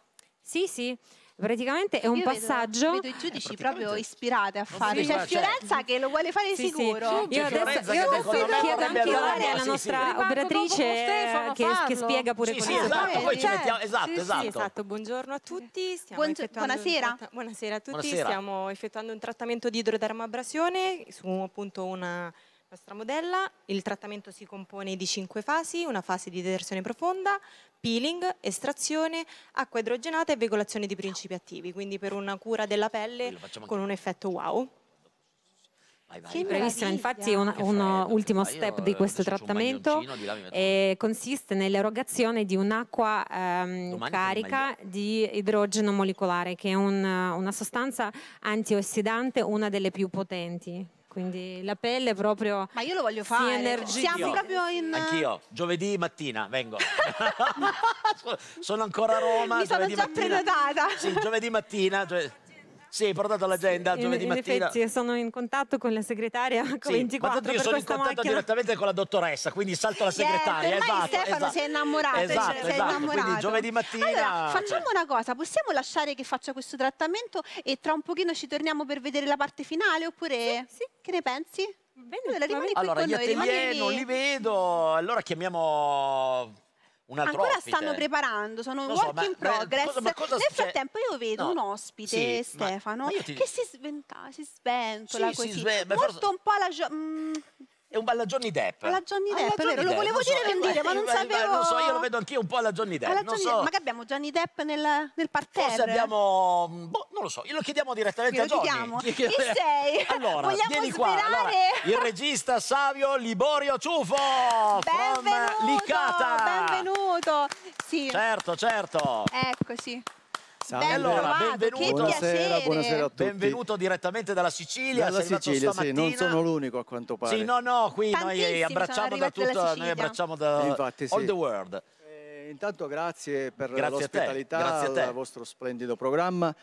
Sì, sì. Praticamente è un Io passaggio. Vedo, vedo i giudici proprio ispirate a fare. sì, C'è cioè- Fiorenza che lo vuole fare Sì, sì. sicuro. Io adesso, Fiorenza io che adesso secondo me chiedo vorrebbe anche andare- ora alla sì, sì. nostra Rimango operatrice dopo con Stefano a che, farlo. che spiega pure Sì, sì, questo. esatto, poi ci Cioè, mettiamo, esatto, Sì, esatto. sì, esatto. Buongiorno a tutti. Stiamo Buongio- effettuando un buonasera. tratta- buonasera a tutti. Buonasera. Stiamo effettuando un trattamento di idrodermabrasione su appunto una nostra modella. Il trattamento si compone di cinque fasi: una fase di detersione profonda, peeling, estrazione, acqua idrogenata e veicolazione di principi attivi, quindi per una cura della pelle Lo facciamo con un effetto wow. Vai, vai, Che vai. Bravissima, meraviglia. infatti un, Che un freddo, ultimo che fa. step Io di questo adesso c'ho un trattamento maglioncino, di là mi metto- eh, consiste nell'erogazione di un'acqua ehm, Domani carica di idrogeno molecolare, che è un- una sostanza antiossidante, una delle più potenti. Quindi la pelle proprio Ma io lo voglio si fare. energizza. Siamo proprio in... Anch'io, giovedì mattina vengo. Sono ancora a Roma. Mi sono giovedì già mattina. prenotata. Sì, giovedì mattina. Gio... Sì, hai portato l'agenda In, giovedì in mattina. effetti sono in contatto con la segretaria H Sì, ma ventiquattro tanto io per sono in questa contatto macchina. direttamente con la dottoressa, quindi salto la segretaria. Niente, ormai esatto, Stefano esatto. si è innamorato, Esatto, si è esatto. innamorato. Quindi giovedì mattina. Allora, facciamo cioè, una cosa, possiamo lasciare che faccia questo trattamento e tra un pochino ci torniamo per vedere la parte finale oppure Sì, sì. che ne pensi? Bene, Allora, rimani qui Allora, con gli noi, rimani atelier lì. non li vedo, allora chiamiamo un altro Ancora ospite. stanno preparando, sono Lo so, work ma- in ma progress. cosa- ma cosa Nel succede? frattempo io vedo No, un ospite, sì, ma- Stefano, ma io ti- che si sventa, si sventola Sì, si così. sve- ma Molto forse- un po' alla... gio- mm, È un alla Johnny Depp. alla Johnny Alla Depp, è Johnny vero? Lo Depp, volevo so, dire per eh, dire, ma eh, non eh, sapevo... Non so, io lo vedo anch'io un po' alla Johnny Depp. Alla non Johnny- so. Ma che abbiamo Johnny Depp nel, nel parterre? Forse abbiamo... boh, non lo so, glielo chiediamo direttamente Glielo a Johnny. chiediamo. Gli Chi sei? Allora, Vogliamo vieni qua. svelare? Allora, il regista Savio Liborio Ciuffo from Benvenuto, Licata. benvenuto. Sì, Certo, certo. eccoci. Salve. Ben Allora, trovato, benvenuto. che Buonasera, piacere. buonasera a tutti. Benvenuto direttamente dalla Sicilia. Dalla sei arrivato Sicilia, sì, stamattina. non sono l'unico a quanto pare. Sì, no, no, qui Tantissimi noi sono abbracciamo da arrivati dalla tutto, noi Sicilia. abbracciamo da Infatti, sì. all the world. Eh, intanto grazie per Grazie a te, l'ospitalità, grazie a te. al vostro splendido programma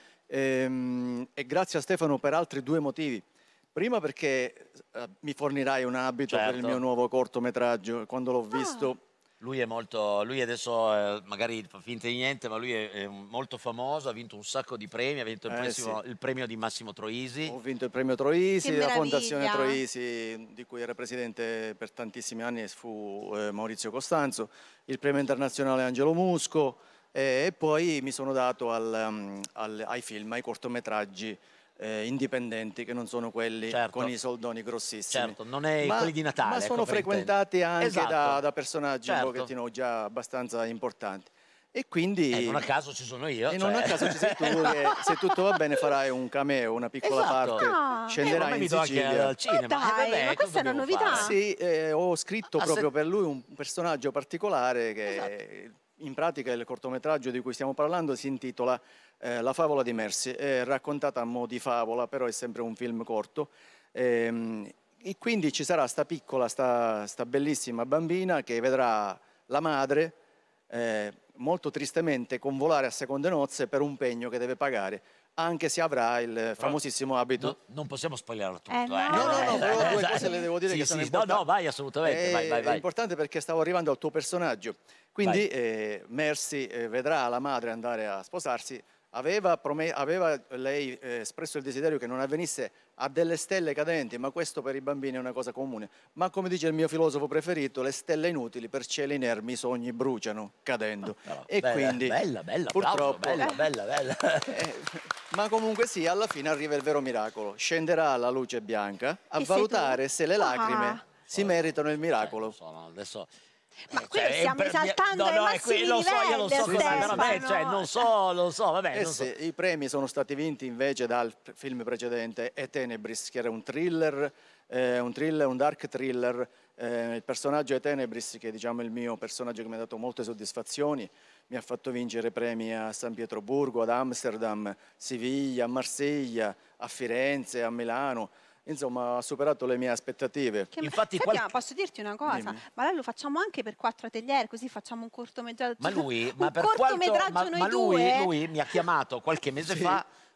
ehm, e grazie a Stefano per altri due motivi. Prima perché eh, mi fornirai un abito per il Certo. mio nuovo cortometraggio, quando l'ho visto... Lui è molto, lui adesso eh, magari fa finta di niente, ma lui è, è molto famoso, ha vinto un sacco di premi, ha vinto il, Eh, pressimo- sì. il premio di Massimo Troisi. Ho vinto il premio Troisi, Che la meraviglia. Fondazione Troisi, di cui era presidente per tantissimi anni, fu eh, Maurizio Costanzo, il premio internazionale Angelo Musco eh, e poi mi sono dato al, um, al- ai film, ai cortometraggi eh, indipendenti che non sono quelli Certo. con i soldoni grossissimi. Certo, non è Ma- quelli di Natale. Ma ecco, sono per frequentati intendere. anche Esatto. da, da personaggi Certo. un pochettino già abbastanza importanti. E quindi... Eh, non a caso ci sono io. E non cioè. a caso ci sei tu che se tutto va bene farai un cameo, una piccola Esatto. parte, Ah. Eh, scenderai ormai in mi do anche Sicilia. al cinema. Ma dai, Eh, vabbè, ma cosa questa è una dobbiamo novità. fare? Sì, eh, ho scritto Ah, proprio se- per lui un personaggio particolare che Esatto. in pratica il cortometraggio di cui stiamo parlando si intitola eh, La favola di Mercy, è raccontata a mo' di favola, però è sempre un film corto. Ehm, e quindi ci sarà sta piccola, sta, sta bellissima bambina che vedrà la madre eh, molto tristemente convolare a seconde nozze per un pegno che deve pagare, anche se avrà il famosissimo abito. No, non possiamo spoilerlo tutto. Eh, eh. no. No, no, no, però due Eh, cose le devo dire sì, che sono sì, importanti. No, no, vai assolutamente, Eh, vai, vai, È vai. importante perché stavo arrivando al tuo personaggio. Quindi eh, Mercy eh, vedrà la madre andare a sposarsi. Aveva, prome- aveva lei eh, espresso il desiderio che non avvenisse a delle stelle cadenti, ma questo per i bambini è una cosa comune. Ma come dice il mio filosofo preferito, le stelle inutili per cieli inermi i sogni bruciano cadendo. No, e bella, quindi bella, bella, purtroppo, bella, bella, bella. eh, ma comunque sì, alla fine arriva il vero miracolo. Scenderà la luce bianca a Che sei valutare tu? se le lacrime Ah. si meritano il miracolo. Sono adesso... Ma Eh, qui cioè, stiamo per- esaltando no, ai no, è massimi qui, lo so, io lo so livelli, come veramente, Stefano. cioè, non so, lo so, vabbè, Eh non so. sì, i premi sono stati vinti invece dal p- film precedente E Tenebris, che era un thriller, eh, un thriller, un dark thriller. Eh, il personaggio E Tenebris, che diciamo è il mio personaggio che mi ha dato molte soddisfazioni, mi ha fatto vincere premi a San Pietroburgo, ad Amsterdam, Siviglia, a Marsiglia, a Firenze, a Milano. Insomma, ha superato le mie aspettative. Che- Infatti, Senti, qual- ma posso dirti una cosa? Dimmi. Ma allora lo facciamo anche per quattro atelier, così facciamo un cortometraggio. Ma lui, un ma per quanto, cortometraggio ma, noi ma lui, due. lui mi ha chiamato qualche mese Sì. fa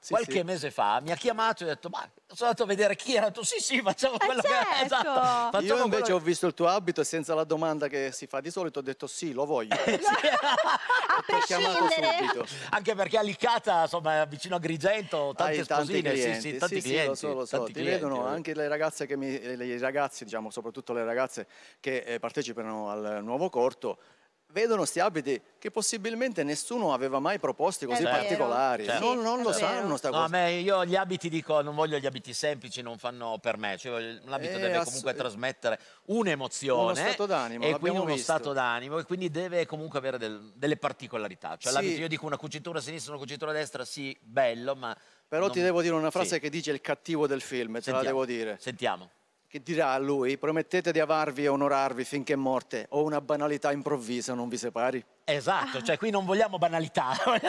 qualche sì. mese fa mi ha chiamato e ha detto, ma sono andato a vedere chi era, tu sì sì facciamo quello certo. che è, esatto. Facciamo Io invece quello... ho visto il tuo abito e senza la domanda che si fa di solito ho detto sì, lo voglio. A prescindere. Anche perché a Licata, insomma, vicino a Agrigento, tante Hai tanti sposine, clienti, sì, sì, tanti sì, sì, clienti. lo so, lo so. tanti Ti clienti, vedono eh. anche le ragazze che mi, i ragazzi, diciamo, soprattutto le ragazze che eh, partecipano al nuovo corto, vedono questi abiti che possibilmente nessuno aveva mai proposti così È vero. particolari. Certo. Non, non Sì, lo è vero. sanno sta No, cosa. a me, io gli abiti dico, non voglio gli abiti semplici, non fanno per me, cioè, l'abito Eh, deve ass- comunque trasmettere un'emozione, Uno stato d'animo, e l'abbiamo quindi uno visto. stato d'animo, e quindi deve comunque avere del- delle particolarità. Cioè Sì. l'abito, io dico una cucitura a sinistra, una cucitura a destra, sì, bello, ma... Però non- ti devo dire una frase Sì. che dice il cattivo del film, te la Sentiamo, devo dire. Sentiamo. Che dirà a lui, promettete di amarvi e onorarvi finché morte o una banalità improvvisa non vi separi. Esatto, cioè qui non vogliamo banalità,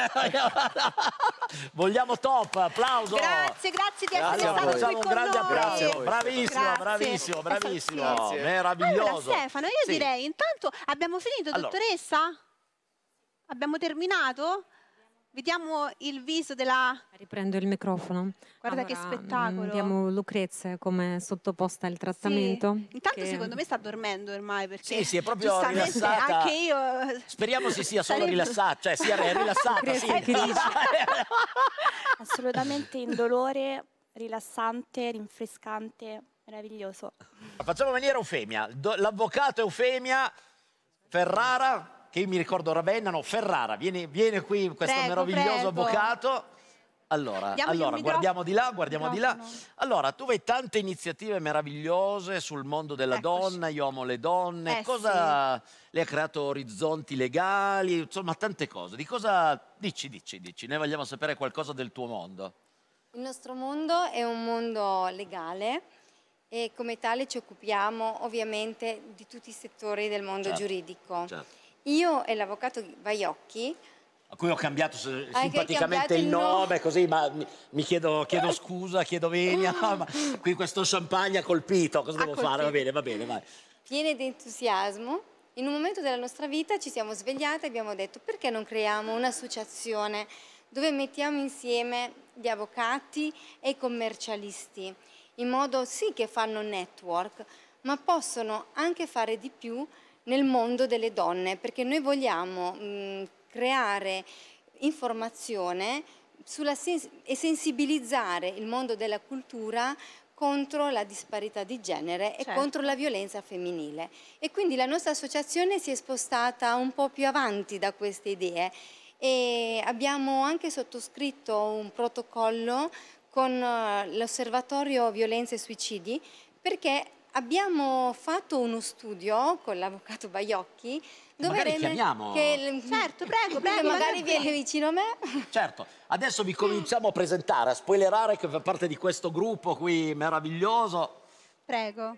vogliamo top, applauso. Grazie, grazie di essere Grazie a stato voi. qui Facciamo un con grande noi. applauso. Grazie a voi. Bravissimo, Grazie. bravissimo, È bravissimo, Grazie. meraviglioso. Allora Stefano, io Sì. direi intanto abbiamo finito, Allora. dottoressa? Abbiamo terminato? Vediamo il viso della... Riprendo il microfono. Guarda che Allora, spettacolo. mm, Abbiamo Lucrezia come sottoposta al trattamento. Sì. Intanto che- secondo me sta dormendo ormai perché Sì, sì, è proprio giustamente rilassata. anche io Speriamo si sia solo Sarebbe- rilassata, cioè sia rilassata. Lucrezia, Sì. che dici? Assolutamente indolore, rilassante, rinfrescante, meraviglioso. Facciamo venire Eufemia, Do- l'avvocato Eufemia Ferrara, che io mi ricordo Ravenna, no, Ferrara, vieni, vieni qui, questo Prego, meraviglioso prego. avvocato. Allora, Diamogli un allora microfono. guardiamo di là, guardiamo di là. Microfono. Allora, tu hai tante iniziative meravigliose sul mondo della Eccoci. donna, io amo le donne. Eh, cosa lei ha creato orizzonti legali, insomma, tante cose. Di cosa dici, dici, dici? Noi vogliamo sapere qualcosa del tuo mondo. Il nostro mondo è un mondo legale e come tale ci occupiamo ovviamente di tutti i settori del mondo Certo, giuridico. certo. Io e l'avvocato Baiocchi A cui ho cambiato se- Hai simpaticamente cambiato il il nome, nome. così, ma mi, mi chiedo, chiedo scusa, chiedo venia, ma qui questo champagne ha colpito, cosa devo fare? Va bene, va bene, vai. piene di entusiasmo, in un momento della nostra vita ci siamo svegliate e abbiamo detto perché non creiamo un'associazione dove mettiamo insieme gli avvocati e i commercialisti, in modo sì che fanno network, ma possono anche fare di più nel mondo delle donne, perché noi vogliamo mh, creare informazione sulla sens- e sensibilizzare il mondo della cultura contro la disparità di genere e Certo. contro la violenza femminile. E quindi la nostra associazione si è spostata un po' più avanti da queste idee e abbiamo anche sottoscritto un protocollo con eh, l'Osservatorio Violenza e Suicidi perché abbiamo fatto uno studio con l'avvocato Baiocchi dove magari reme- chiamiamo- che Certo, prego, prego, magari magari- viene vicino a me. Certo, adesso vi cominciamo a presentare, a spoilerare che fa parte di questo gruppo qui meraviglioso. Prego.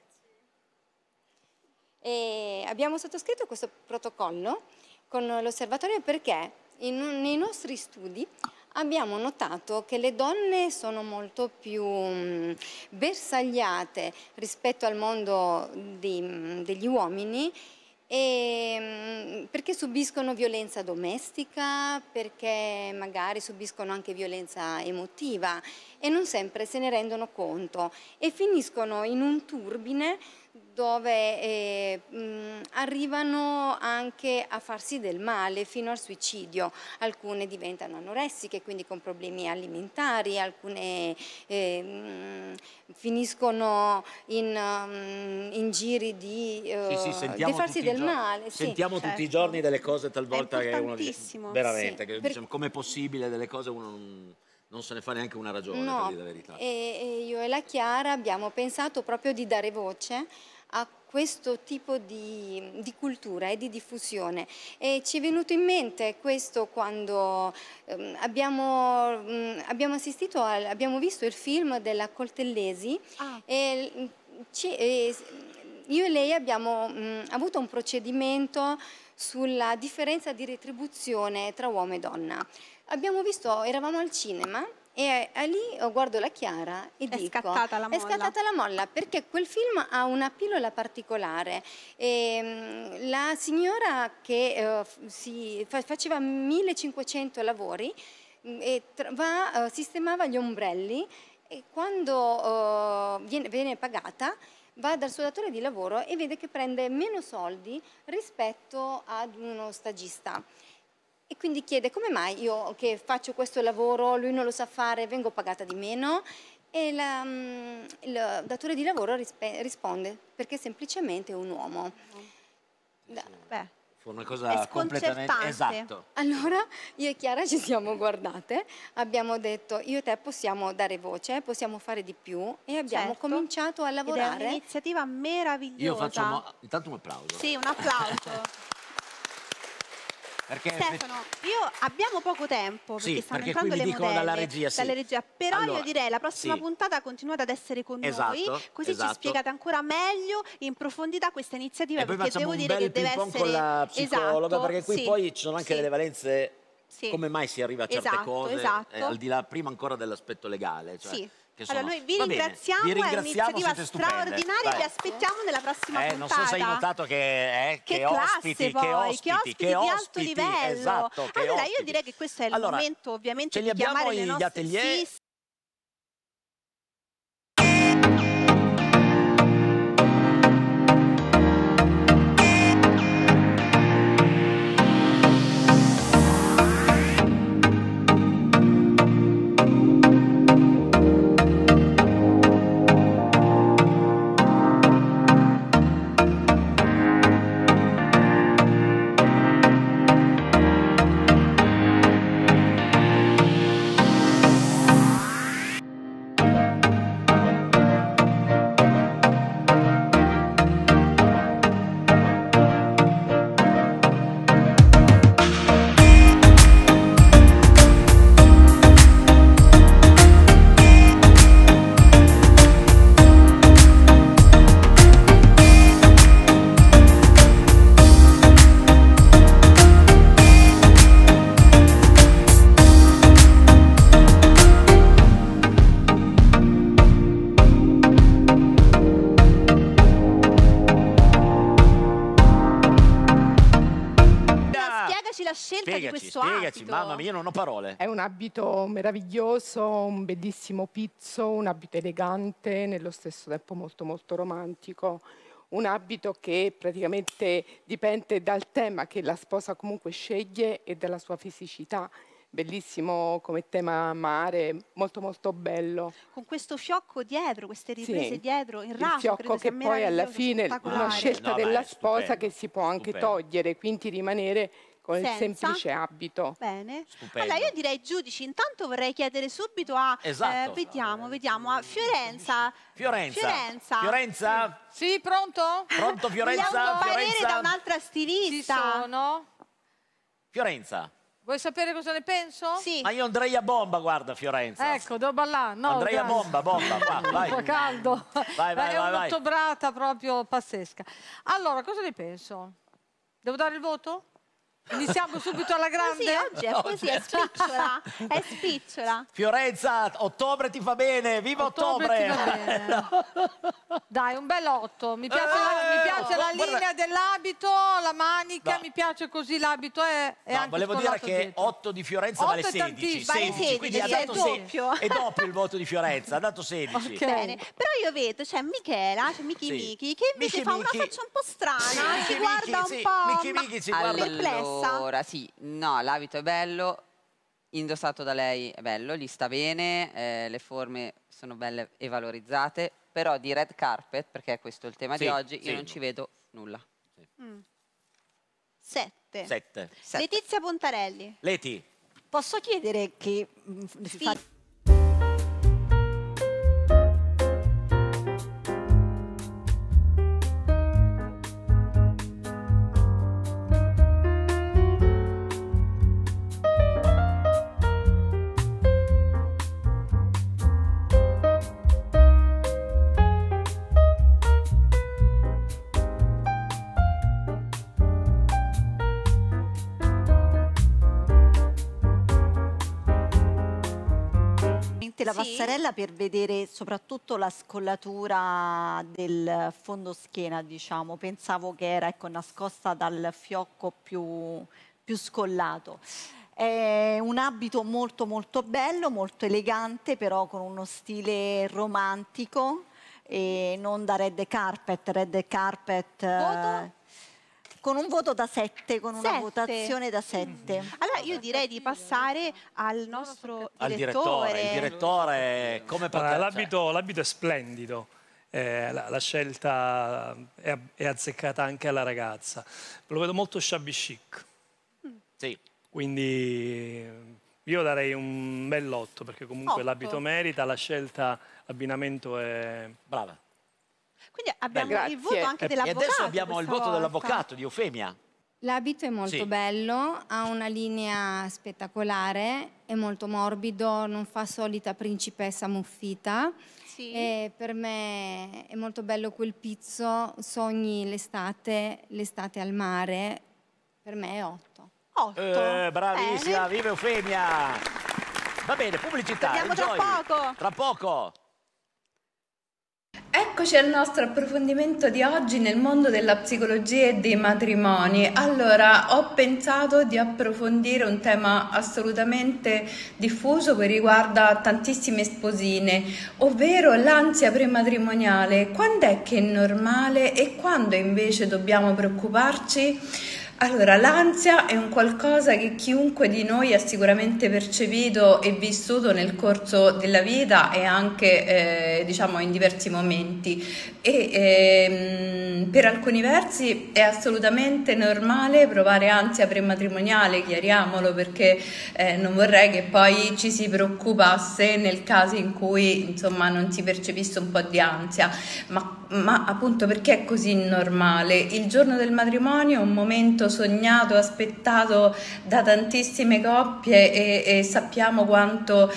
E abbiamo sottoscritto questo protocollo con l'osservatorio perché in- nei nostri studi abbiamo notato che le donne sono molto più mh, bersagliate rispetto al mondo di- degli uomini e, mh, perché subiscono violenza domestica, perché magari subiscono anche violenza emotiva e non sempre se ne rendono conto e finiscono in un turbine dove eh, mh, arrivano anche a farsi del male fino al suicidio. Alcune diventano anoressiche, quindi con problemi alimentari, alcune eh, mh, finiscono in, um, in giri di, eh, Sì, sì, sentiamo di farsi tutti i del giorni- male. sì. Sentiamo tutti i certo. giorni delle cose talvolta che uno dice, importantissimo. veramente, Sì, che per- dice, com'è possibile delle cose uno non, non se ne fa neanche una ragione, per No, dire la verità. e, e io e la Chiara abbiamo pensato proprio di dare voce a questo tipo di, di cultura e di diffusione e ci è venuto in mente questo quando ehm, abbiamo, mh, abbiamo assistito, al, abbiamo visto il film della Coltellesi Ah. e, mh, ci- e io e lei abbiamo mh, avuto un procedimento sulla differenza di retribuzione tra uomo e donna. Abbiamo visto, eravamo al cinema e eh, lì oh, guardo la Chiara e È dico scattata la è molla. scattata la molla perché quel film ha una pillola particolare. Ehm, la signora che eh, f- si fa- faceva millecinquecento lavori e va, uh, sistemava gli ombrelli e quando uh, viene, viene pagata va dal suo datore di lavoro e vede che prende meno soldi rispetto ad uno stagista. E quindi chiede: come mai io che faccio questo lavoro, lui non lo sa fare, vengo pagata di meno? E la, um, il datore di lavoro risponde: perché semplicemente è un uomo. Da, beh. Una cosa completamente esatto. Allora io e Chiara ci siamo guardate, abbiamo detto: io e te possiamo dare voce, possiamo fare di più, e abbiamo certo. cominciato a lavorare. Ed è un'iniziativa meravigliosa. Io faccio un, intanto un applauso. Sì, un applauso. Perché Stefano, io abbiamo poco tempo perché sì, stanno perché entrando le dicono modelle dalla regia, sì. dalle regia, però allora, io direi la prossima sì. puntata continuate ad essere con esatto, noi, così esatto. ci spiegate ancora meglio in profondità questa iniziativa, e poi perché facciamo devo un dire bel che deve ping-pong essere con la psicologa, esatto, perché qui sì, poi ci sono anche sì. delle valenze, sì. come mai si arriva a certe esatto, cose, esatto. eh, al di là prima ancora dell'aspetto legale. Cioè, sì. Che sono... Allora noi vi Va ringraziamo, bene, vi è ringraziamo, un'iniziativa siete straordinaria, Vai. vi aspettiamo nella prossima eh, puntata. Non so se hai notato che, eh, che, che classe ospiti, poi, che ospiti, che ospiti che di ospiti, alto livello. esatto, che allora ospiti. io direi che questo è il allora, momento ovviamente ce li di chiamare abbiamo le gli nostre... atelier? Sì, la scelta spiegaci, di questo spiegaci, abito. mamma mia, io non ho parole. È un abito meraviglioso, un bellissimo pizzo, un abito elegante, nello stesso tempo molto molto romantico. Un abito che praticamente dipende dal tema che la sposa comunque sceglie e dalla sua fisicità. Bellissimo come tema mare, molto molto bello. Con questo fiocco dietro, queste riprese Sì, dietro, in il raso, fiocco credo che sia poi alla meraviglioso, fine è spettacolare. una scelta No, beh, della è sposa stupendo, che si può anche stupendo. togliere, quindi rimanere con Senza. il semplice abito. Bene. Stupendo. Allora io direi giudici, intanto vorrei chiedere subito a Esatto. eh, vediamo, vediamo a Fiorenza. Fiorenza. Fiorenza. Fiorenza? Sì, pronto? Pronto Fiorenza? Vogliamo un parere Fiorenza? da un'altra stilista. Ci sono. Fiorenza. Vuoi sapere cosa ne penso? Sì. Ma io andrei a bomba, guarda Fiorenza. Ecco, devo ballare. No, andrei a grazie. bomba, bomba, qua, vai. Un po' caldo. Vai, vai, È vai, vai. un'ottobrata proprio pazzesca. Allora, cosa ne penso? Devo dare il voto? Iniziamo subito alla grande? Così oggi è così, è spicciola, è spicciola. Fiorenza, ottobre ti fa bene, viva ottobre! Ottobre ti va bene. Dai, un bel otto. Mi piace, la, mi piace la guarda- linea dell'abito, la manica, No. mi piace così l'abito è, è No, anche volevo dire scollato che dietro. otto di Fiorenza otto vale è sedici, tantissimo. Vale sedici, quindi ha sedici, dato è se- doppio. è doppio il voto di Fiorenza, ha dato sedici. Ok. Bene, però io vedo, c'è Michela, c'è Michi Sì. Michi, che invece Michi fa una Michi. faccia un po' strana, Michi si guarda Michi, un sì, po' Michi Michi si guarda. perplessa. Allora, sì, no, l'abito è bello, indossato da lei è bello, gli sta bene, eh, le forme sono belle e valorizzate, però di red carpet, perché è questo il tema Sì, di oggi, sì. io non ci vedo nulla. Mm. Sette. Sette. Letizia Pontarelli. Leti. Posso chiedere che mm, Sì. fa- la Sì. passerella per vedere soprattutto la scollatura del fondoschiena, diciamo. Pensavo che era ecco, nascosta dal fiocco più, più scollato. È un abito molto molto bello, molto elegante, però con uno stile romantico e non da red carpet. Red carpet eh, con un voto da sette, con una Sette. votazione da sette. Allora io direi di passare al nostro Al direttore. direttore, il direttore come Allora, poteva... l'abito, l'abito è splendido, eh, la, la scelta è, è azzeccata anche alla ragazza. Lo vedo molto shabby chic. Sì. Quindi io darei un bell'otto, perché comunque Otto. l'abito merita, la scelta, l'abbinamento è... Brava. Quindi abbiamo Beh, il voto anche E dell'avvocato. adesso abbiamo il questa voto volta. dell'avvocato, di Eufemia. L'abito è molto Sì. bello, ha una linea spettacolare, è molto morbido, non fa solita principessa muffita. Sì. E per me è molto bello quel pizzo, sogni l'estate, l'estate al mare, per me è otto. otto. Eh, bravissima, Bene. viva Eufemia! Va bene, pubblicità. Torniamo tra enjoy. poco. Tra poco. Eccoci al nostro approfondimento di oggi nel mondo della psicologia e dei matrimoni. Allora, ho pensato di approfondire un tema assolutamente diffuso che riguarda tantissime sposine, ovvero l'ansia prematrimoniale. Quando è che è normale e quando invece dobbiamo preoccuparci? Allora, l'ansia è un qualcosa che chiunque di noi ha sicuramente percepito e vissuto nel corso della vita e anche, eh, diciamo, in diversi momenti. E ehm, per alcuni versi è assolutamente normale provare ansia prematrimoniale, chiariamolo, perché eh, non vorrei che poi ci si preoccupasse nel caso in cui, insomma, non si percepisse un po' di ansia. Ma, ma appunto perché è così normale? Il giorno del matrimonio è un momento sognato, aspettato da tantissime coppie e, e sappiamo quanto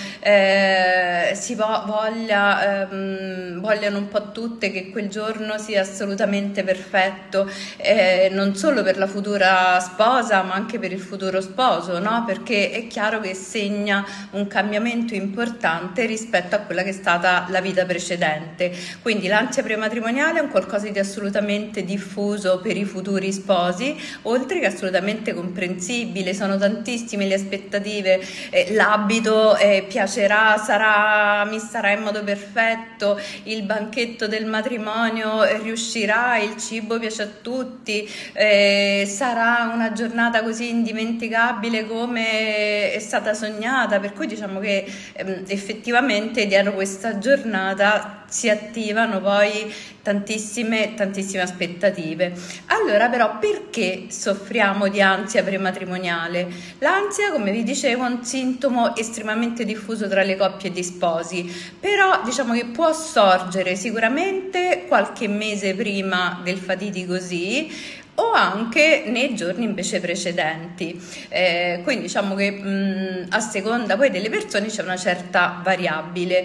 eh, si vo- voglia, ehm, vogliano un po' tutte che quel giorno sia assolutamente perfetto, eh, non solo per la futura sposa ma anche per il futuro sposo, no? Perché è chiaro che segna un cambiamento importante rispetto a quella che è stata la vita precedente. Quindi l'ansia prematrimoniale è un qualcosa di assolutamente diffuso per i futuri sposi, oltre che assolutamente comprensibile. Sono tantissime le aspettative, eh, l'abito eh, piacerà, sarà, mi sarà in modo perfetto, il banchetto del matrimonio eh, riuscirà, il cibo piace a tutti, eh, sarà una giornata così indimenticabile come è stata sognata, per cui diciamo che ehm, effettivamente dietro questa giornata si attivano poi tantissime, tantissime aspettative. Allora però perché soffriamo di ansia prematrimoniale? L'ansia, come vi dicevo, è un sintomo estremamente diffuso tra le coppie di sposi, però diciamo che può sorgere sicuramente qualche mese prima del fatitico sì, o anche nei giorni invece precedenti, eh, quindi diciamo che mh, a seconda poi delle persone c'è una certa variabile,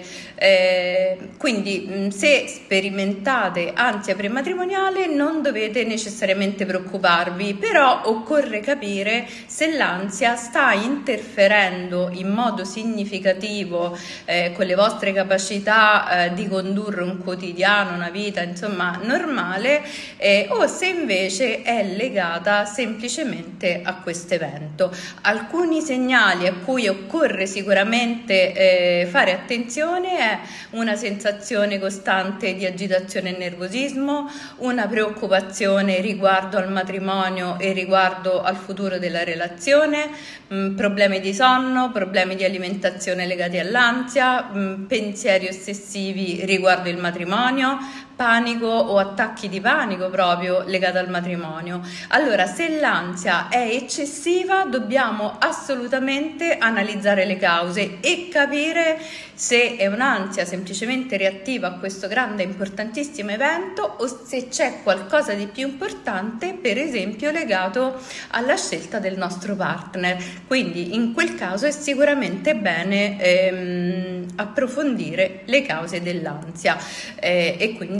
eh, quindi mh, se sperimentate ansia prematrimoniale non dovete necessariamente preoccuparvi, però occorre capire se l'ansia sta interferendo in modo significativo eh, con le vostre capacità eh, di condurre un quotidiano, una vita insomma normale, eh, o se invece è legata semplicemente a questo evento. Alcuni segnali a cui occorre sicuramente eh, fare attenzione è una sensazione costante di agitazione e nervosismo, una preoccupazione riguardo al matrimonio e riguardo al futuro della relazione, mh, problemi di sonno, problemi di alimentazione legati all'ansia, mh, pensieri ossessivi riguardo il matrimonio, panico o attacchi di panico proprio legati al matrimonio. Allora, se l'ansia è eccessiva, dobbiamo assolutamente analizzare le cause e capire se è un'ansia semplicemente reattiva a questo grande e importantissimo evento o se c'è qualcosa di più importante, per esempio legato alla scelta del nostro partner. Quindi in quel caso è sicuramente bene ehm, approfondire le cause dell'ansia eh, e quindi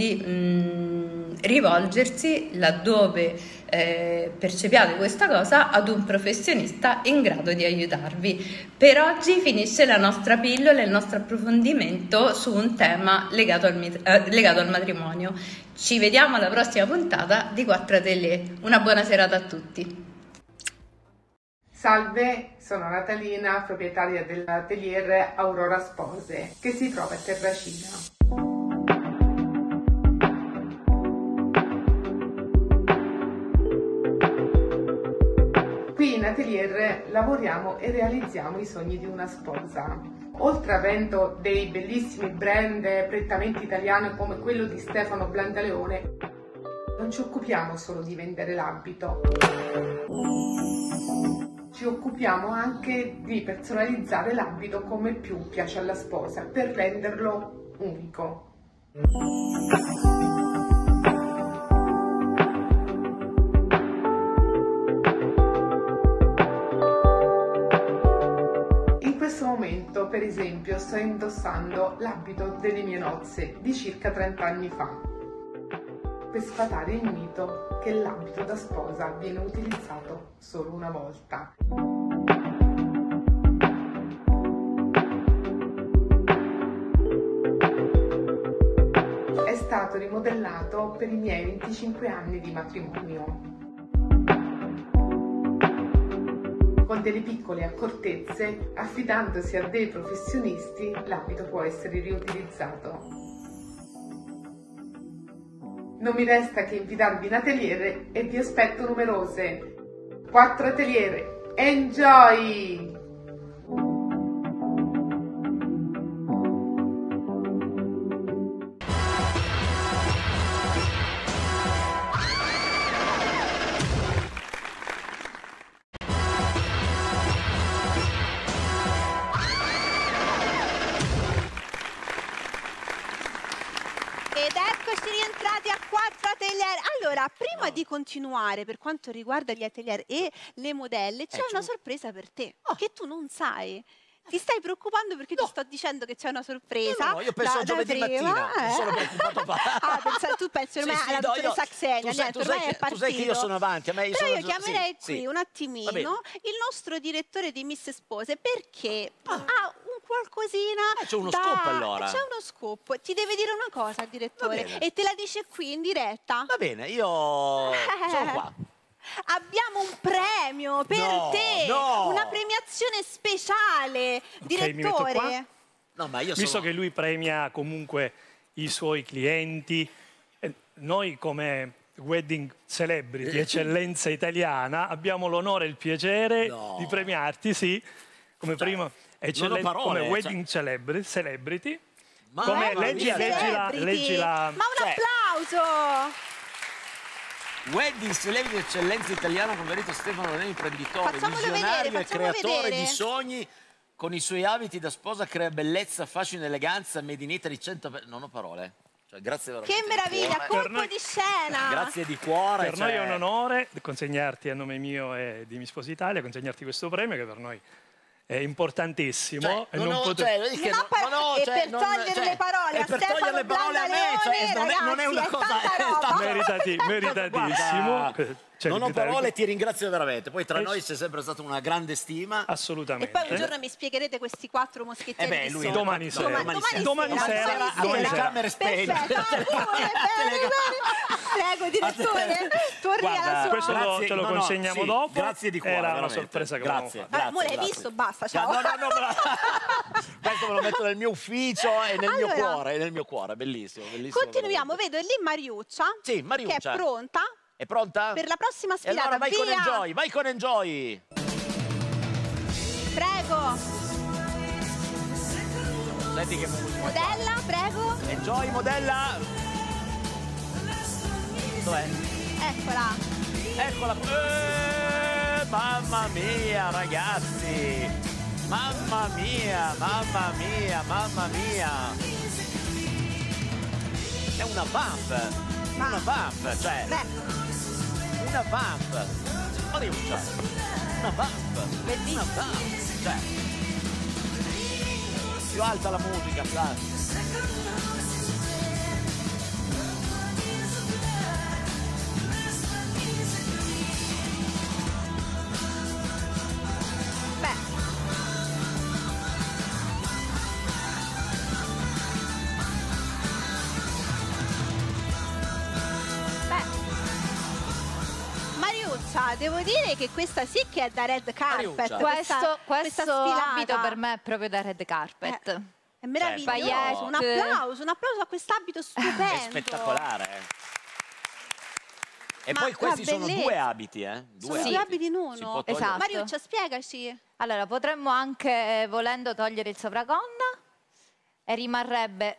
mh, rivolgersi laddove eh, percepiate questa cosa ad un professionista in grado di aiutarvi. Per oggi finisce la nostra pillola, il nostro approfondimento su un tema legato al, eh, legato al matrimonio. Ci vediamo alla prossima puntata di quattro Atelier. Una buona serata a tutti. Salve, sono Natalina, proprietaria dell'atelier Aurora Spose, che si trova a Terracina. Qui in atelier lavoriamo e realizziamo i sogni di una sposa. Oltre avendo dei bellissimi brand prettamente italiani come quello di Stefano Blantaleone, non ci occupiamo solo di vendere l'abito. Ci occupiamo anche di personalizzare l'abito come più piace alla sposa, per renderlo unico. In questo momento, per esempio, sto indossando l'abito delle mie nozze di circa trenta anni fa, per sfatare il mito che l'abito da sposa viene utilizzato solo una volta. È stato rimodellato per i miei venticinque anni di matrimonio. Con delle piccole accortezze, affidandosi a dei professionisti, l'abito può essere riutilizzato. Non mi resta che invitarvi in ateliere e vi aspetto numerose. Quattro ateliere. Enjoy! Ed eccoci rientrati a quattro atelier. Allora, prima di continuare per quanto riguarda gli atelier e le modelle, c'è Eh, una c'è- sorpresa per te, che tu non sai. Ti stai preoccupando perché ti sto dicendo che c'è una sorpresa? No, no, io penso da- a da giovedì prima, mattina, mi eh. sono preoccupato qua. Ah, pensa- tu pensi ormai Sì, sì, alla no, dottoressa io- Xenia, tu sai- niente, tu sai ormai che- è partito. tu sai che io sono avanti, a me io Però sono io giu- chiamerei sì, qui sì. un Va attimino bene. il nostro direttore di Miss Spose perché ha un qualcosina Eh, c'è uno da- scoop, allora. C'è uno scoop, ti deve dire una cosa il direttore bene. e te la dice qui in diretta. Va bene, io sono qua. Abbiamo un premio per No, te, no. una premiazione speciale, mi metto direttore. qua? No, ma io Visto sono... che lui premia comunque i suoi clienti, eh, noi come wedding celebrity, eccellenza italiana, abbiamo l'onore e il piacere No. di premiarti, sì, come primo eccellen- parole, come cioè- wedding celebri- celebrity. Mamma Come, mia. leggi, leggi, la, Celebrity. leggi la... Ma un Cioè- applauso! Wedding Celebrity Eccellenza Italiana con Verito Stefano Loreni, imprenditore, Facciamolo visionario vedere, e facciamolo creatore vedere. di sogni. Con i suoi abiti da sposa crea bellezza, fascino e eleganza, made in Italy cento... per- Non ho parole. Cioè, grazie veramente Che di meraviglia, cuore. colpo noi- di scena! Grazie di cuore. Per noi è cioè- un onore consegnarti a nome mio e di Miss Sposa Italia, consegnarti questo premio che per noi è importantissimo. Cioè, e non non ho- pote- cioè, vedi che Non no- par- ma no, e cioè, per non- togliere cioè, le parole e a per Stefano togliere le parole a me, cioè, non è- non è una ragazzi, cosa- è tanta è roba. Meritati- meritatissimo. Guarda, Cioè, non ho meritare- parole, ti ringrazio veramente. Poi tra Eh, noi c'è sempre stata una grande stima. E Assolutamente. poi un giorno mi spiegherete questi quattro moschettieri Eh beh, chi lui sono. domani sera. Domani, Domani domani Domani sera, sera, domani a domani le sera. camere spente. Perfetto, ah, pure, bene, bene. Prego, direttore, torni Guarda, alla sua... questo lo- Grazie, te lo no, no, consegniamo sì, dopo. grazie di cuore, Era una veramente. sorpresa che Grazie, volevamo grazie, Ah, mo l'hai grazie. visto? Basta, ciao. No, no, no, me la- questo me lo metto nel mio ufficio e nel mio Allora, cuore, e nel mio cuore, bellissimo, bellissimo. Continuiamo, vedo lì Mariuccia, Sì, Mariuccia. che è pronta È pronta? per la prossima E sfilata. allora vai con Via! Enjoy, vai con Enjoy. Prego, Senti che musica. modella, prego. Enjoy, modella. Dov'è? Eccola. Eccola. Eh, mamma mia, ragazzi. Mamma mia, mamma mia, mamma mia. È una vamp. Una vamp, cioè. Una vamp. Mariuccia. Una vamp. Una vamp. Cioè. Più alta la musica, dai. Beh. Beh. Mariuccia, devo dire che questa sì che è da red carpet. Mariuccia. Questa, Questo, questa questo sfilata. abito per me è proprio da red carpet. Eh, è meraviglioso. Paillette. Un applauso, un applauso a quest'abito stupendo. È spettacolare. E Ma poi questi la sono bellezza. due abiti, eh? Due Sono due abiti in Si uno. può togliere. Esatto. Mariuccia, spiegaci. Allora, potremmo anche, eh, volendo, togliere il sovragonna e rimarrebbe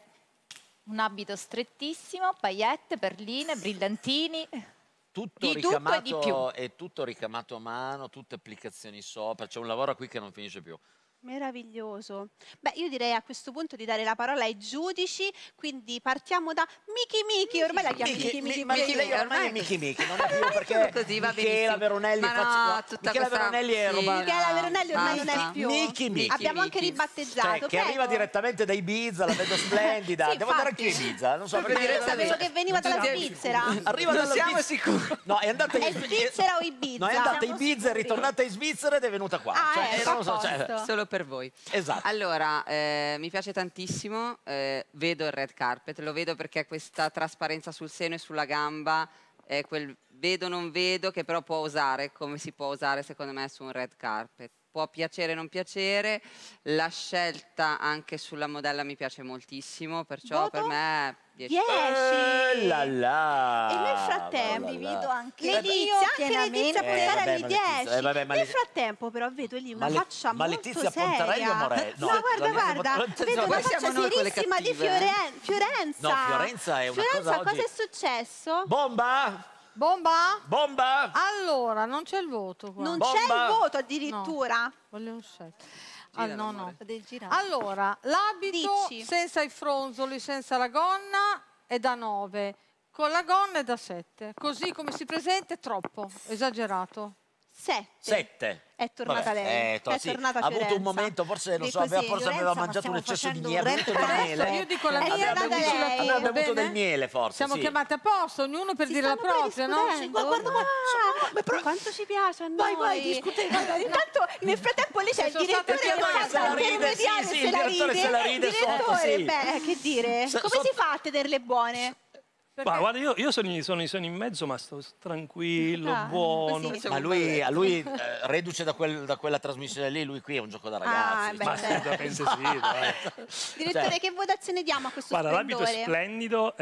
un abito strettissimo, paillette, perline, brillantini. Tutto Di tutto e di più. ricamato, è tutto ricamato a mano, tutte applicazioni sopra, c'è un lavoro qui che non finisce più. Meraviglioso. Beh, io direi a questo punto di dare la parola ai giudici, quindi partiamo da Miki Miki, ormai la chiami Miki Miki. Ma Miki, lei ormai è Miki Miki, non è più perché Così va Michela benissimo. Veronelli Ma no, faccia- tutta Michela questa- Veronelli è sì. roba. Michela Veronelli ormai non è Basta. più. Miki Miki. Abbiamo anche Miki. ribattezzato. Cioè, che prego. arriva direttamente da Ibiza, la vedo splendida. Sì, Devo andare infatti. anche a Ibiza, non so Perché perché. sapevo che veniva dalla Svizzera. Arriva Non dalla siamo sicuri. No, è andata È in Svizzera o Ibiza? No, è andata in Siamo Ibiza, è sicuri. ritornata in Svizzera ed è venuta qua. Ah, Cioè, ecco, non lo so, a cioè- posto. Solo per voi. Esatto. Allora, eh, mi piace tantissimo, eh, vedo il red carpet, lo vedo perché questa trasparenza sul seno e sulla gamba è quel vedo non vedo che però può usare come si può usare secondo me su un red carpet. Può piacere o non piacere, la scelta anche sulla modella mi piace moltissimo, perciò Voto? per me dieci. dieci. Eh, là là. E nel frattempo, Condivido anche Letizia, anche Letizia può Eh, dare vabbè, ai ma Letizia, dieci. eh, vabbè, ma Nel Le- frattempo però vedo lì una Ma Le- faccia ma molto Letizia seria. Pontarelli o Morelli? No, No, guarda, la- guarda, la- vedo no, una qua faccia siamo noi quelle serissima di cattive, eh. Fioren- Fiorenza. No, Fiorenza è una Fiorenza, cosa oggi- cosa è successo? Bomba? Bomba? Bomba? Allora, non c'è il voto qua. Non Bomba. c'è il voto addirittura. No, voglio un set. Ah, Gira, no, no. amore. Allora, l'abito Dici. senza i fronzoli, senza la gonna è da nove, con la gonna è da sette. Così come si presenta è troppo, esagerato. Sette. Sette. È tornata Vabbè, lei. eh, to- È sì. tornata Ha avuto un Fiorenza. momento, forse non Di so, aveva, così. forse aveva Fiorenza, ma mangiato un stiamo eccesso di facendo miele. un Aveva bevuto del red miele. Io dico la È mia, tornata tu dici la lei. tua, Aveva va bevuto bene? del miele, forse. Siamo sì. chiamate a posto, ognuno per Si dire la stanno pure propria, no? discutendo. Guarda, guarda, ma quanto ci piace a noi. Vai, vai, discutete. Intanto nel frattempo lì c'è il Sono stata direttore chiamata che che se la fa ride, intermediario sì, sì, se il la direttore se la ride sotto, Direttore, sì. beh, che dire? Se- Come sotto- si fa a tenerle buone? Ma guarda, io, io sono, sono, sono in mezzo, ma sto tranquillo, Ah, buono. così. Ma lui, a lui, eh, reduce da, quel- da quella trasmissione lì, lui qui è un gioco da ragazzi. beh, Ma certo. assolutamente sì, dai. Direttore, Cioè- che votazione diamo a questo Guarda, l'abito è splendore? splendido,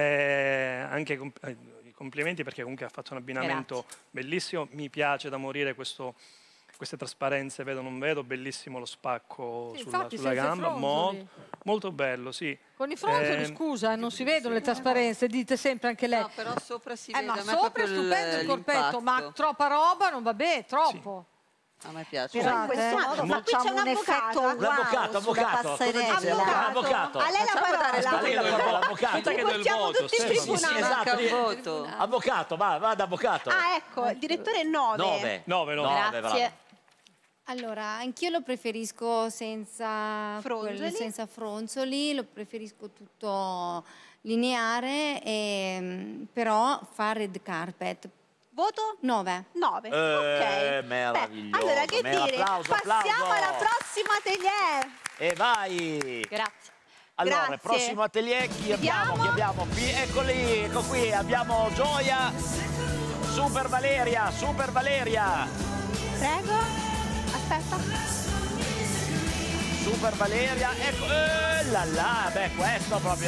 e anche com- eh, i complimenti perché comunque ha fatto un abbinamento bellissimo. Mi piace da morire questo, queste trasparenze, vedo non vedo, bellissimo lo spacco Sì, sulla, infatti, sulla senza i gamba, fronzoli. molto, molto bello, sì. Con i fronzoli, Eh, scusa, eh, non si vedono le trasparenze, dite sempre anche lei. No, però sopra si Eh, vede, ma a me sopra è proprio il- stupendo il corpetto, ma l'impatto. troppa roba non va bene, troppo. A me piace. Però in Scusate, questo eh. modo Ma qui c'è facciamo un un effetto avvocato. wow L'avvocato, sulla avvocato, cosa dice? passerella. Avvocato. A lei la Facciamo dare parola. A lei la parola, avvocato. Aspetta che do il Portiamo voto, tutti in sì, sì, sì, tribunale. esatto. Manca un voto. Avvocato, va, va da avvocato. Ah, ecco, il direttore nove. Nove. Nove, nove. Nove, bravo. Grazie. Allora, anch'io lo preferisco senza Fronzoli? quel- senza fronzoli, lo preferisco tutto lineare, e, però fa red carpet. Voto? nove. nove. Eh, ok. meraviglioso. Beh, allora che Mera- dire? applauso, Passiamo applauso. alla prossima atelier. E vai. Grazie. Allora, Grazie. prossimo atelier, chi abbiamo? Vediamo. Chi abbiamo? Qui, eccoli, ecco qui, abbiamo Gioia, Super Valeria, Super Valeria, Prego. Aspetta. Super Valeria, ecco, eh, là là, beh, questo proprio.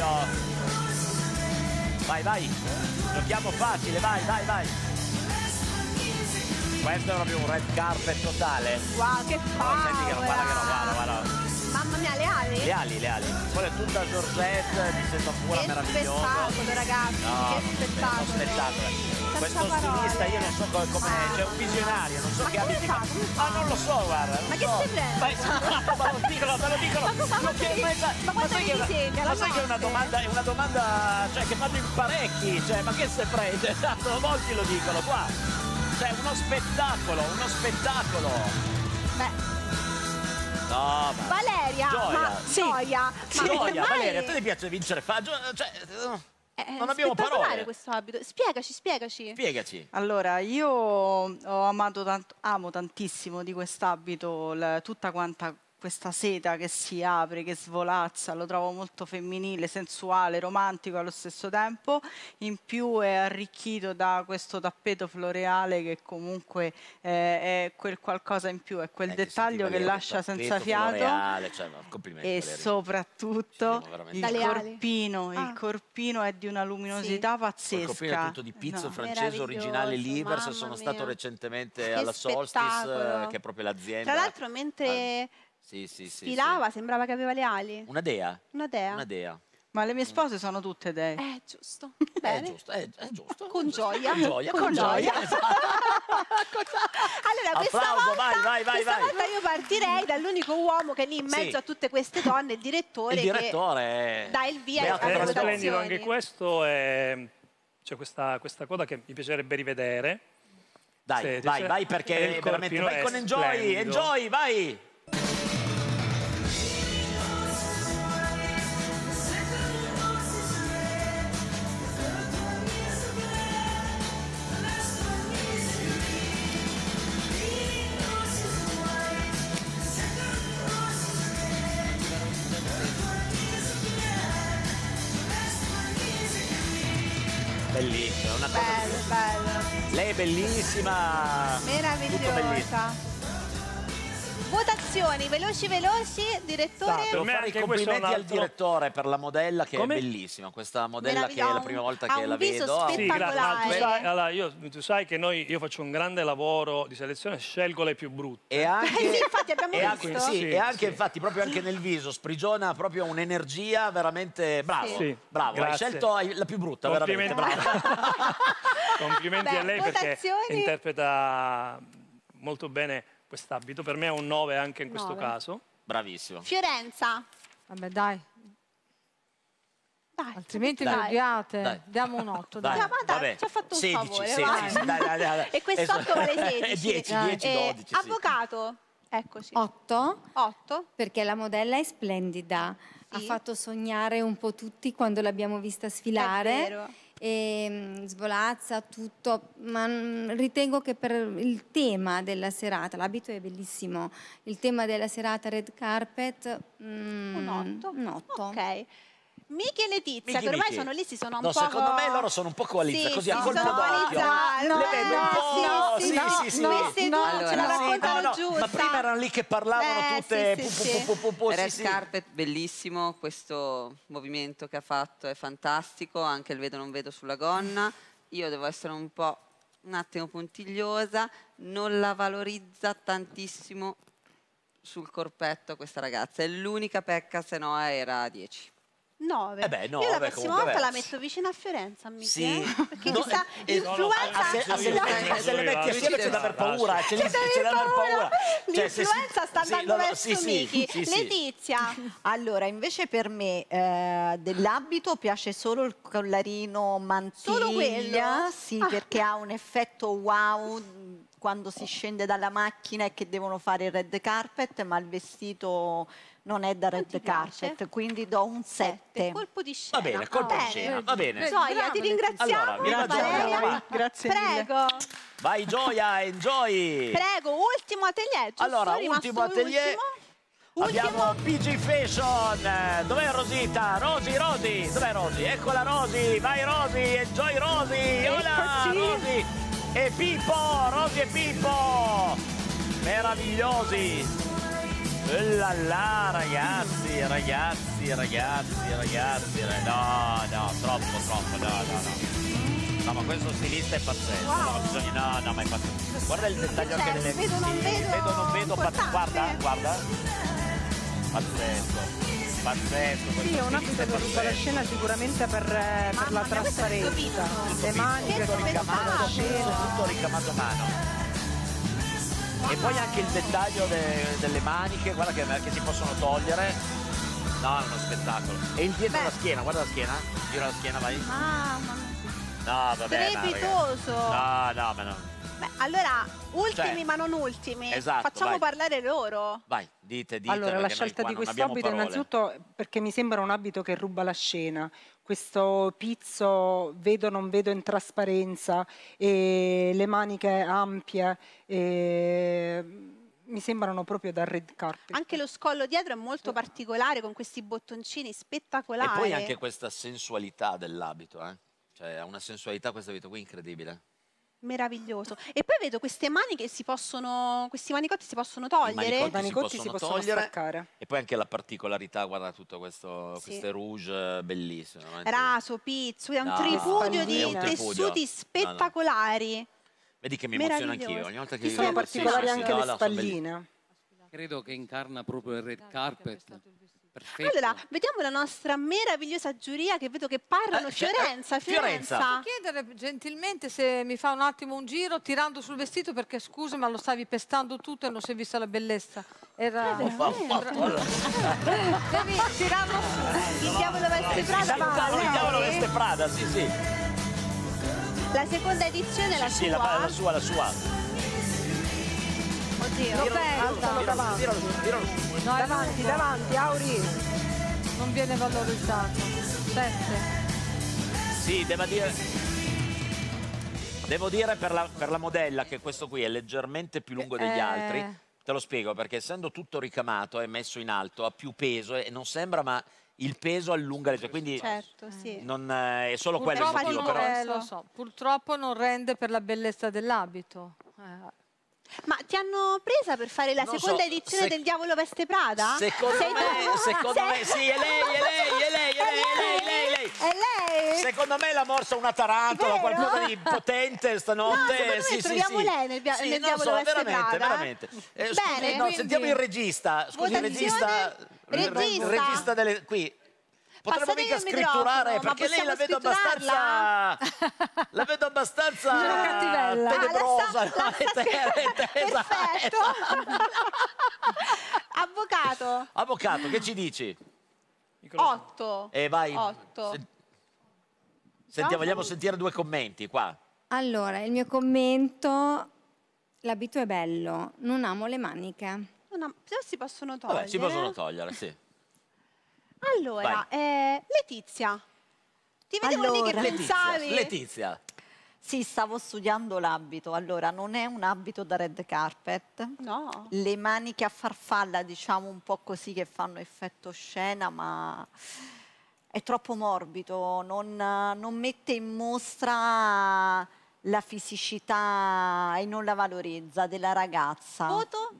Vai, vai, giochiamo facile, vai, vai, vai. Questo è proprio un red carpet totale. Wow, che Oh, senti che non guarda che no, guarda, guarda. Mamma mia, le ali? Le ali, le ali. Quella è tutta Georgette di setatura Che meravigliosa. spettacolo, ragazzi, No, che non- spettacolo. uno spettacolo. Questo parole. stilista io non so come, come c'è un visionario, non so Ma che come abiti. fa? Come fa? Ma non lo so, guarda. non Ma che so. stai prendendo? Ma, ma lo dicono, me lo dicono. Ma come- ma Non quanto che- mi- ma sai- ma quanto sai mi che è una- disegna la ma sai che è una notte? domanda, è una domanda cioè, che fanno in parecchi, cioè, ma che se prende? Esatto, molti lo dicono qua. Cioè, uno spettacolo, uno spettacolo. Beh, No, ma... Valeria, Gioia. ma Sì. Gioia, ma Gioia, ormai Valeria, a te ti piace vincere? Fa... gio- Cioè, è non abbiamo spettacolare parole. questo abito. Spiegaci, spiegaci. Spiegaci. Allora, io ho amato tanto, amo tantissimo di quest'abito la- tutta quanta questa seta che si apre, che svolazza, lo trovo molto femminile, sensuale, romantico allo stesso tempo. In più è arricchito da questo tappeto floreale che comunque eh, è quel qualcosa in più, è quel Eh, dettaglio che Valeria, lascia tappeto senza fiato. floreale, cioè, no, complimenti, E Valeria. soprattutto veramente. il Dalle ali. corpino, Ah. il corpino è di una luminosità Il pazzesca. corpino è tutto di pizzo No. francese originale Meraviglioso, Livers. mamma Sono mia. stato recentemente Che alla Solstice, spettacolo. eh, che è proprio l'azienda. Tra l'altro mentre Sì, sì, sì, sfilava sembrava che aveva le ali. Una dea. Una dea. Una dea. Ma le mie spose sono tutte dee. Eh, giusto. È Bene. giusto, è, è giusto. Con gioia. Con gioia, Con con gioia. gioia. esatto. Allora, questa Applauso, volta, vai, vai, vai, questa vai. volta io partirei dall'unico uomo che è lì in mezzo Sì. a tutte queste donne, il direttore, Il direttore che è... dà il via Beato alle È Brandoni. splendido votazioni. anche questo, e c'è questa, questa coda che mi piacerebbe rivedere. Dai, Se- vai, se- vai e perché il veramente corpino vai è con Enjoy, splendido. Enjoy, vai! Bellissima, una cosa Bello, bello. Lei è bellissima. Tutto bellissimo. Meravigliosa. Votazioni, veloci veloci, direttore. Devo me fare i anche questo è un complimenti al altro- direttore per la modella che Come? è bellissima. Questa modella che è la Meraviglioso. prima volta Ha che un la viso vedo. Sì, grazie. Ma tu spettacolare. sai, allora, io, tu sai che noi, io faccio un grande lavoro di selezione, scelgo le più brutte. E anche, Eh sì, infatti abbiamo e anche, visto. sì, Sì, e anche sì. infatti proprio anche nel viso sprigiona proprio un'energia veramente bravo. Sì, bravo, hai grazie. scelto la più brutta, veramente Complimenti, bravo. Complimenti Beh, a lei perché votazioni. interpreta molto bene quest'abito. Per me è un nove anche in questo Nove. caso. Bravissimo. Fiorenza. Vabbè, dai. Dai, Altrimenti dai. mi odiate. Dai. Diamo un otto, Dai, dai. Ma dai, vabbè. ci ha fatto un sedici, favore, sedici, vai. sì, dai, dai, dai. E quest'otto vale sedici. dieci, dieci, Eh, dodici, sì. Avvocato. Eccoci. otto. otto. Perché la modella è splendida. Ha Sì. fatto sognare un po' tutti quando l'abbiamo vista È sfilare. vero. E, mm, svolazza tutto, ma mm, ritengo che per il tema della serata, l'abito è bellissimo, il tema della serata red carpet, mm, Un otto. un otto. Ok. Miki e Letizia, Miki, che ormai Miki. sono lì, si sono un No, po'. secondo me loro sono un po' coalizzate, Sì, così a sì, colpo sono d'occhio. coalizzate. Le No, vedo un no, po', sì, sì, sì, sì, sì. no, queste due Allora, ce la sì, raccontano no, no, giusta. ma prima erano lì che parlavano Eh, tutte sì, pu, sì, pu, sì. pu, pu, pu, Red sì, sì. Carpet bellissimo, questo movimento che ha fatto è fantastico, anche il vedo non vedo sulla gonna. Io devo essere un po' un attimo puntigliosa, non la valorizza tantissimo sul corpetto questa ragazza, è l'unica pecca, se no era dieci. nove. Eh beh, no, Io la vabbè, prossima comunque, volta vabbè. la metto vicino a Fiorenza, Miki, Sì. eh? Perché No, mi sa eh, eh, no, no, l'influenza. a se, a se le metti, a se le metti assieme c'è da aver paura, c'è, C'è da c'è da aver paura. Cioè, se si- L'influenza sta sì, andando no, no, verso sì, sì, Miki. sì, sì. Letizia. Allora, invece per me eh, dell'abito piace solo il collarino Solo quello? mantiglia, sì, Ah. perché ha un effetto wow mh, quando si scende dalla macchina e che devono fare il red carpet, ma il vestito non è da red carpet, quindi do un sette. Colpo di scena. Va bene, colpo di Bene. scena, va bene. Gioia, ti ringraziamo. Allora, viva Valeria. Gioia. Grazie mille. Prego. Vai Gioia, enjoy! Prego, ultimo atelier, giusto? Allora, Rimasto ultimo atelier. l'ultimo. Abbiamo P G Fashion. Dov'è Rosita? Rosy, Rosy. Dov'è Rosy? Eccola Rosy. Vai Rosy, enjoy Rosy. Hola Eccoci. Rosy. E Pippo, Rosy e Pippo. Meravigliosi. E là là, ragazzi, ragazzi, ragazzi, ragazzi. No, no, troppo, troppo, no, no, no. No, ma questo stilista è pazzesco. No, bisogna, no, no, ma è pazzesco. Guarda il dettaglio anche delle... vedo, non sì, vedo, vedo, non vedo, pazz- importante. guarda, guarda. Pazzesco, pazzesco. questo Sì, è un stilista abito è che ruba la pazzesco. scena sicuramente per, eh, per la trasparenza. Le maniche tutto sono ricamato, fatte da scena. tutto ricamato a mano. E poi anche il dettaglio de- delle maniche, guarda che, che si possono togliere. No, è uno spettacolo. E il dietro la schiena, guarda la schiena. Gira la schiena, vai. Mamma mia. No, vabbè, ma, Strepitoso. ragazzi. No, no, ma no. Beh, allora, ultimi Cioè, ma non ultimi. esatto, Facciamo vai. parlare loro. Vai, dite, dite. Allora, la perché noi scelta qua di non questo abbiamo abito parole. innanzitutto perché mi sembra un abito che ruba la scena. Questo pizzo vedo non vedo in trasparenza, e le maniche ampie, e mi sembrano proprio da red carpet. Anche lo scollo dietro è molto particolare, con questi bottoncini, spettacolare. E poi anche questa sensualità dell'abito, eh? Cioè ha una sensualità questo abito qui incredibile. Meraviglioso. E poi vedo queste maniche si possono, questi manicotti si possono I togliere. manicotti si possono, togliere. E poi anche la particolarità, guarda tutto questo, Sì. queste rouge bellissime. no? Raso, pizzo, è un No, tripudio è di un tripudio. tessuti spettacolari. Vedi che mi emoziona Meraviglioso. anch'io. Ogni volta che Ci sono li vedo, sì, particolari sì, sì, anche no, le no, sono bellissimi. spalline. Credo che incarna proprio il red carpet. Perfetto. Allora, vediamo la nostra meravigliosa giuria che vedo che parlano. Fiorenza, Fiorenza. Posso chiedere gentilmente se mi fa un attimo un giro tirando sul vestito, perché scusa ma lo stavi pestando tutto e non si è vista la bellezza. Era... Devi tirarlo su. Il diavolo veste Prada va a Il diavolo lei. veste Prada, sì, sì. La seconda edizione è la Sì, sua. la, la sua, la sua. Oddio, Alzalo davanti. No, è davanti, lungo. davanti, Auri. Non viene valorizzato. Sette. Sì, devo dire... Devo dire per la, per la modella che questo qui è leggermente più lungo degli Eh. altri. Te lo spiego, perché essendo tutto ricamato e messo in alto ha più peso e non sembra, ma il peso allunga le... Quindi certo, sì. non, eh, è solo quello il Purtroppo motivo, non- però... eh, lo so, purtroppo non rende per la bellezza dell'abito. Eh. Ma ti hanno presa per fare la Non seconda so, edizione se- del Diavolo Veste Prada? Secondo Sei me, tu? secondo Sei- me, sì, è lei, è lei, è lei, è lei, è lei, è lei, è lei. È lei? Secondo me l'ha morsa una tarantola, Vero? qualcosa di potente stanotte. No, secondo me sì, sì, troviamo sì. lei nel via- Sì, nel non Diavolo so, Veste veramente, Prada. veramente. Eh, scusi, Bene, no, quindi- sentiamo il regista. Scusi, il regista, Votazione? il Regista. regista delle qui. Potremmo Passategli mica il scritturare, microfono, ma perché lei la vedo possiamo abbastanza... La vedo abbastanza Sono cattivella. tenebrosa. Ah, la sa- no? È te- è te- Perfetto. Avvocato. Avvocato, che ci dici? Otto. E vai. Otto. Sen- Sentiamo, vogliamo sentire due commenti qua. Allora, il mio commento, l'abito è bello, non amo le maniche. Non ha- però si possono togliere. Vabbè, si possono togliere, sì. Allora, eh, Letizia, ti vedevo lì che Allora. pensavi. Letizia. Sì, stavo studiando l'abito. Allora, non è un abito da red carpet. No. Le maniche a farfalla, diciamo un po' così, che fanno effetto scena, ma è troppo morbido, non, non mette in mostra la fisicità e non la valorizza della ragazza. Voto?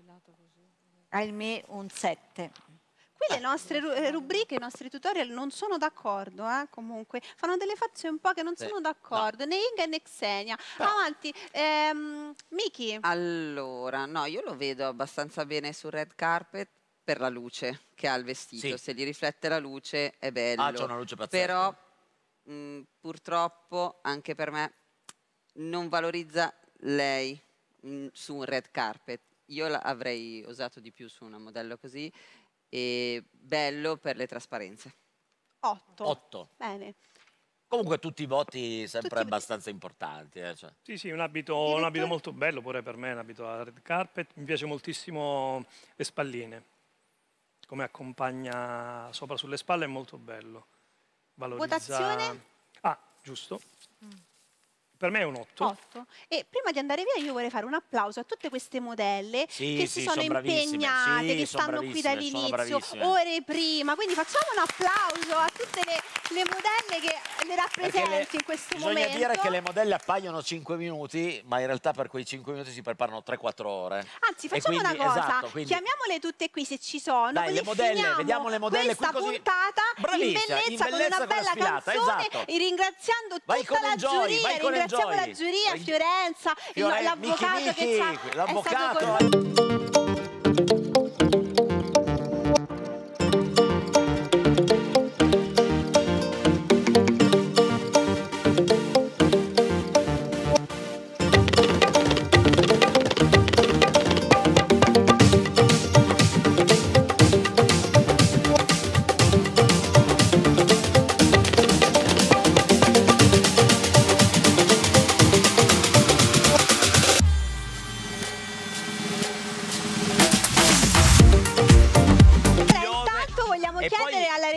Ahimè, un sette. Qui le nostre ru- eh, rubriche, i nostri tutorial non sono d'accordo, eh, comunque. Fanno delle facce un po' che non Sì. sono d'accordo, né Inga né Xenia. Avanti, ehm, Miki. Allora, no, io lo vedo abbastanza bene sul red carpet per la luce che ha il vestito. Sì. Se gli riflette la luce è bello. Ah, c'è una luce pazzesca. Però mh, purtroppo anche per me non valorizza lei mh, su un red carpet. Io la- avrei osato di più su una modello così. E bello per le trasparenze. Otto. Otto. Bene. Comunque tutti i voti sempre abbastanza importanti. Eh, cioè. Sì, sì, un abito, un abito molto bello, pure per me, un abito a red carpet. Mi piace moltissimo le spalline, come accompagna sopra sulle spalle è molto bello. Valorizza... Votazione? Ah, giusto. Per me è un otto. otto. E prima di andare via io vorrei fare un applauso a tutte queste modelle Sì, che sì, si sono son bravissime. impegnate, Sì, che son stanno qui bravissime, sono dall'inizio, bravissime. ore prima. Quindi facciamo un applauso a tutte le, le modelle che le Perché rappresenti le- in questo bisogna momento. dire che le modelle appaiono cinque minuti, ma in realtà per quei cinque minuti si preparano tre quattro ore. Anzi, E facciamo quindi- una cosa, esatto, quindi- chiamiamole tutte qui se ci sono, Dai, così le modelle, finiamo vediamo le modelle questa qui così. puntata in Bravissima, bellezza, in con bellezza una con la bella sfilata, canzone, esatto. e ringraziando Vai tutta con la Enjoy, giuria, vai con ringraziamo Enjoy. la giuria, Vai- Fiorenza, il- Fiore- l'avvocato Miki, che ci ha- Miki, è l'avvocato. stato con noi.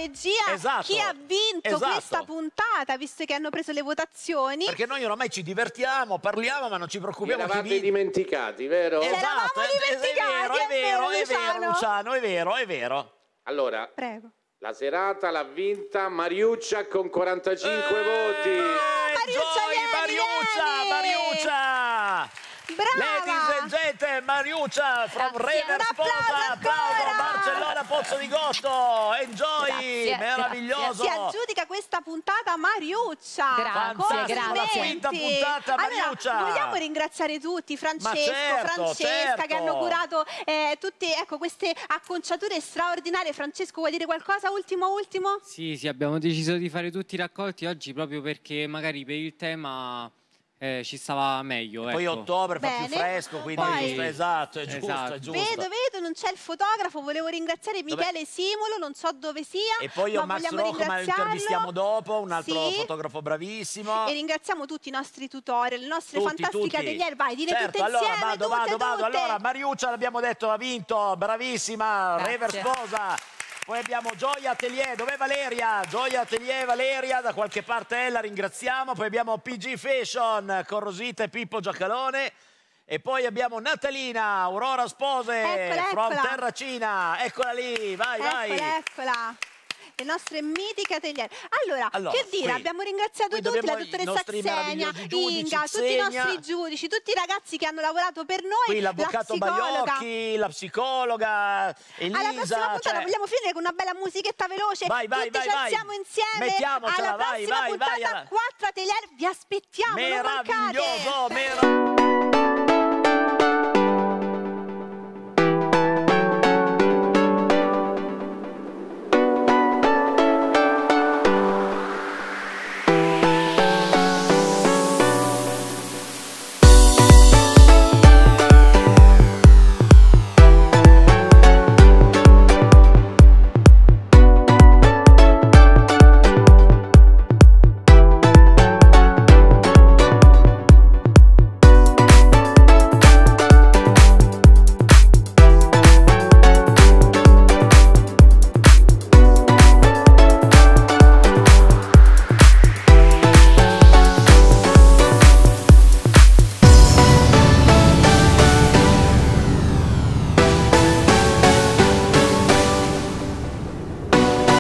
regia Esatto, chi ha vinto esatto. questa puntata, visto che hanno preso le votazioni. Perché noi ormai ci divertiamo, parliamo, ma non ci Vi preoccupiamo chi eravate vince. dimenticati, vero? Esatto, è, è vero, è vero, è vero, Luciano, è vero, è vero. Allora, Prego. la serata l'ha vinta Mariuccia con quarantacinque voti. Mariuccia, vieni, Mariuccia, Mariuccia! Brava! Ladies and gentlemen, Mariuccia from Rever Sposa, applauso, Barcellona Pozzo di Gotto, enjoy, Grazie, meraviglioso. Si aggiudica questa puntata Mariuccia. Grazie, grazie. La quinta puntata Mariuccia. Allora, vogliamo ringraziare tutti, Francesco, certo, Francesca, certo. che hanno curato eh, tutte ecco, queste acconciature straordinarie. Francesco, vuoi dire qualcosa? Ultimo, ultimo? Sì, sì, abbiamo deciso di fare tutti i raccolti oggi proprio perché magari per il tema eh, ci stava meglio. Poi ecco. ottobre fa Bene. più fresco, quindi Poi- è giusto, esatto, è giusto, Esatto. è giusto. Vedo, vedo, non c'è il fotografo. Volevo ringraziare Dov'è? Michele Simulo, non so dove sia. E poi io ma Max vogliamo Rocco, ma lo ringraziarlo. intervistiamo dopo, un altro Sì. fotografo bravissimo. E ringraziamo tutti i nostri tutorial, le nostre Tutti, fantastiche tutti. atelier. Vai, dire certo, tutte allora, insieme, vado, tutte, vado, vado. tutte. Allora, Mariuccia l'abbiamo detto, ha vinto, bravissima, Grazie. Rever Sposa. Poi abbiamo Gioia Atelier, dov'è Valeria? Gioia Atelier, Valeria, da qualche parte è, la ringraziamo. Poi abbiamo P G Fashion con Rosita e Pippo Giacalone. E poi abbiamo Natalina, Aurora Spose, Eccola, from eccola. Terracina. Eccola lì, vai, vai. Eccola, eccola. Le nostre mitiche atelier. Allora, Allora, che dire, qui- abbiamo ringraziato qui tutti, la dobbiamo- i dottoressa nostri Xenia, meravigliosi giudici, Inga, tutti i Xenia. nostri giudici, tutti i ragazzi che hanno lavorato per noi, Qui la l'avvocato psicologa. Baiocchi, la psicologa, Elisa. Alla prossima puntata cioè- vogliamo finire con una bella musichetta veloce. Vai, vai, Tutti vai, ci vai. alziamo insieme. Mettiamocela, alla vai, prossima vai, puntata vai, alla- quattro atelier, vi aspettiamo, non mancate. Meraviglioso, meraviglioso.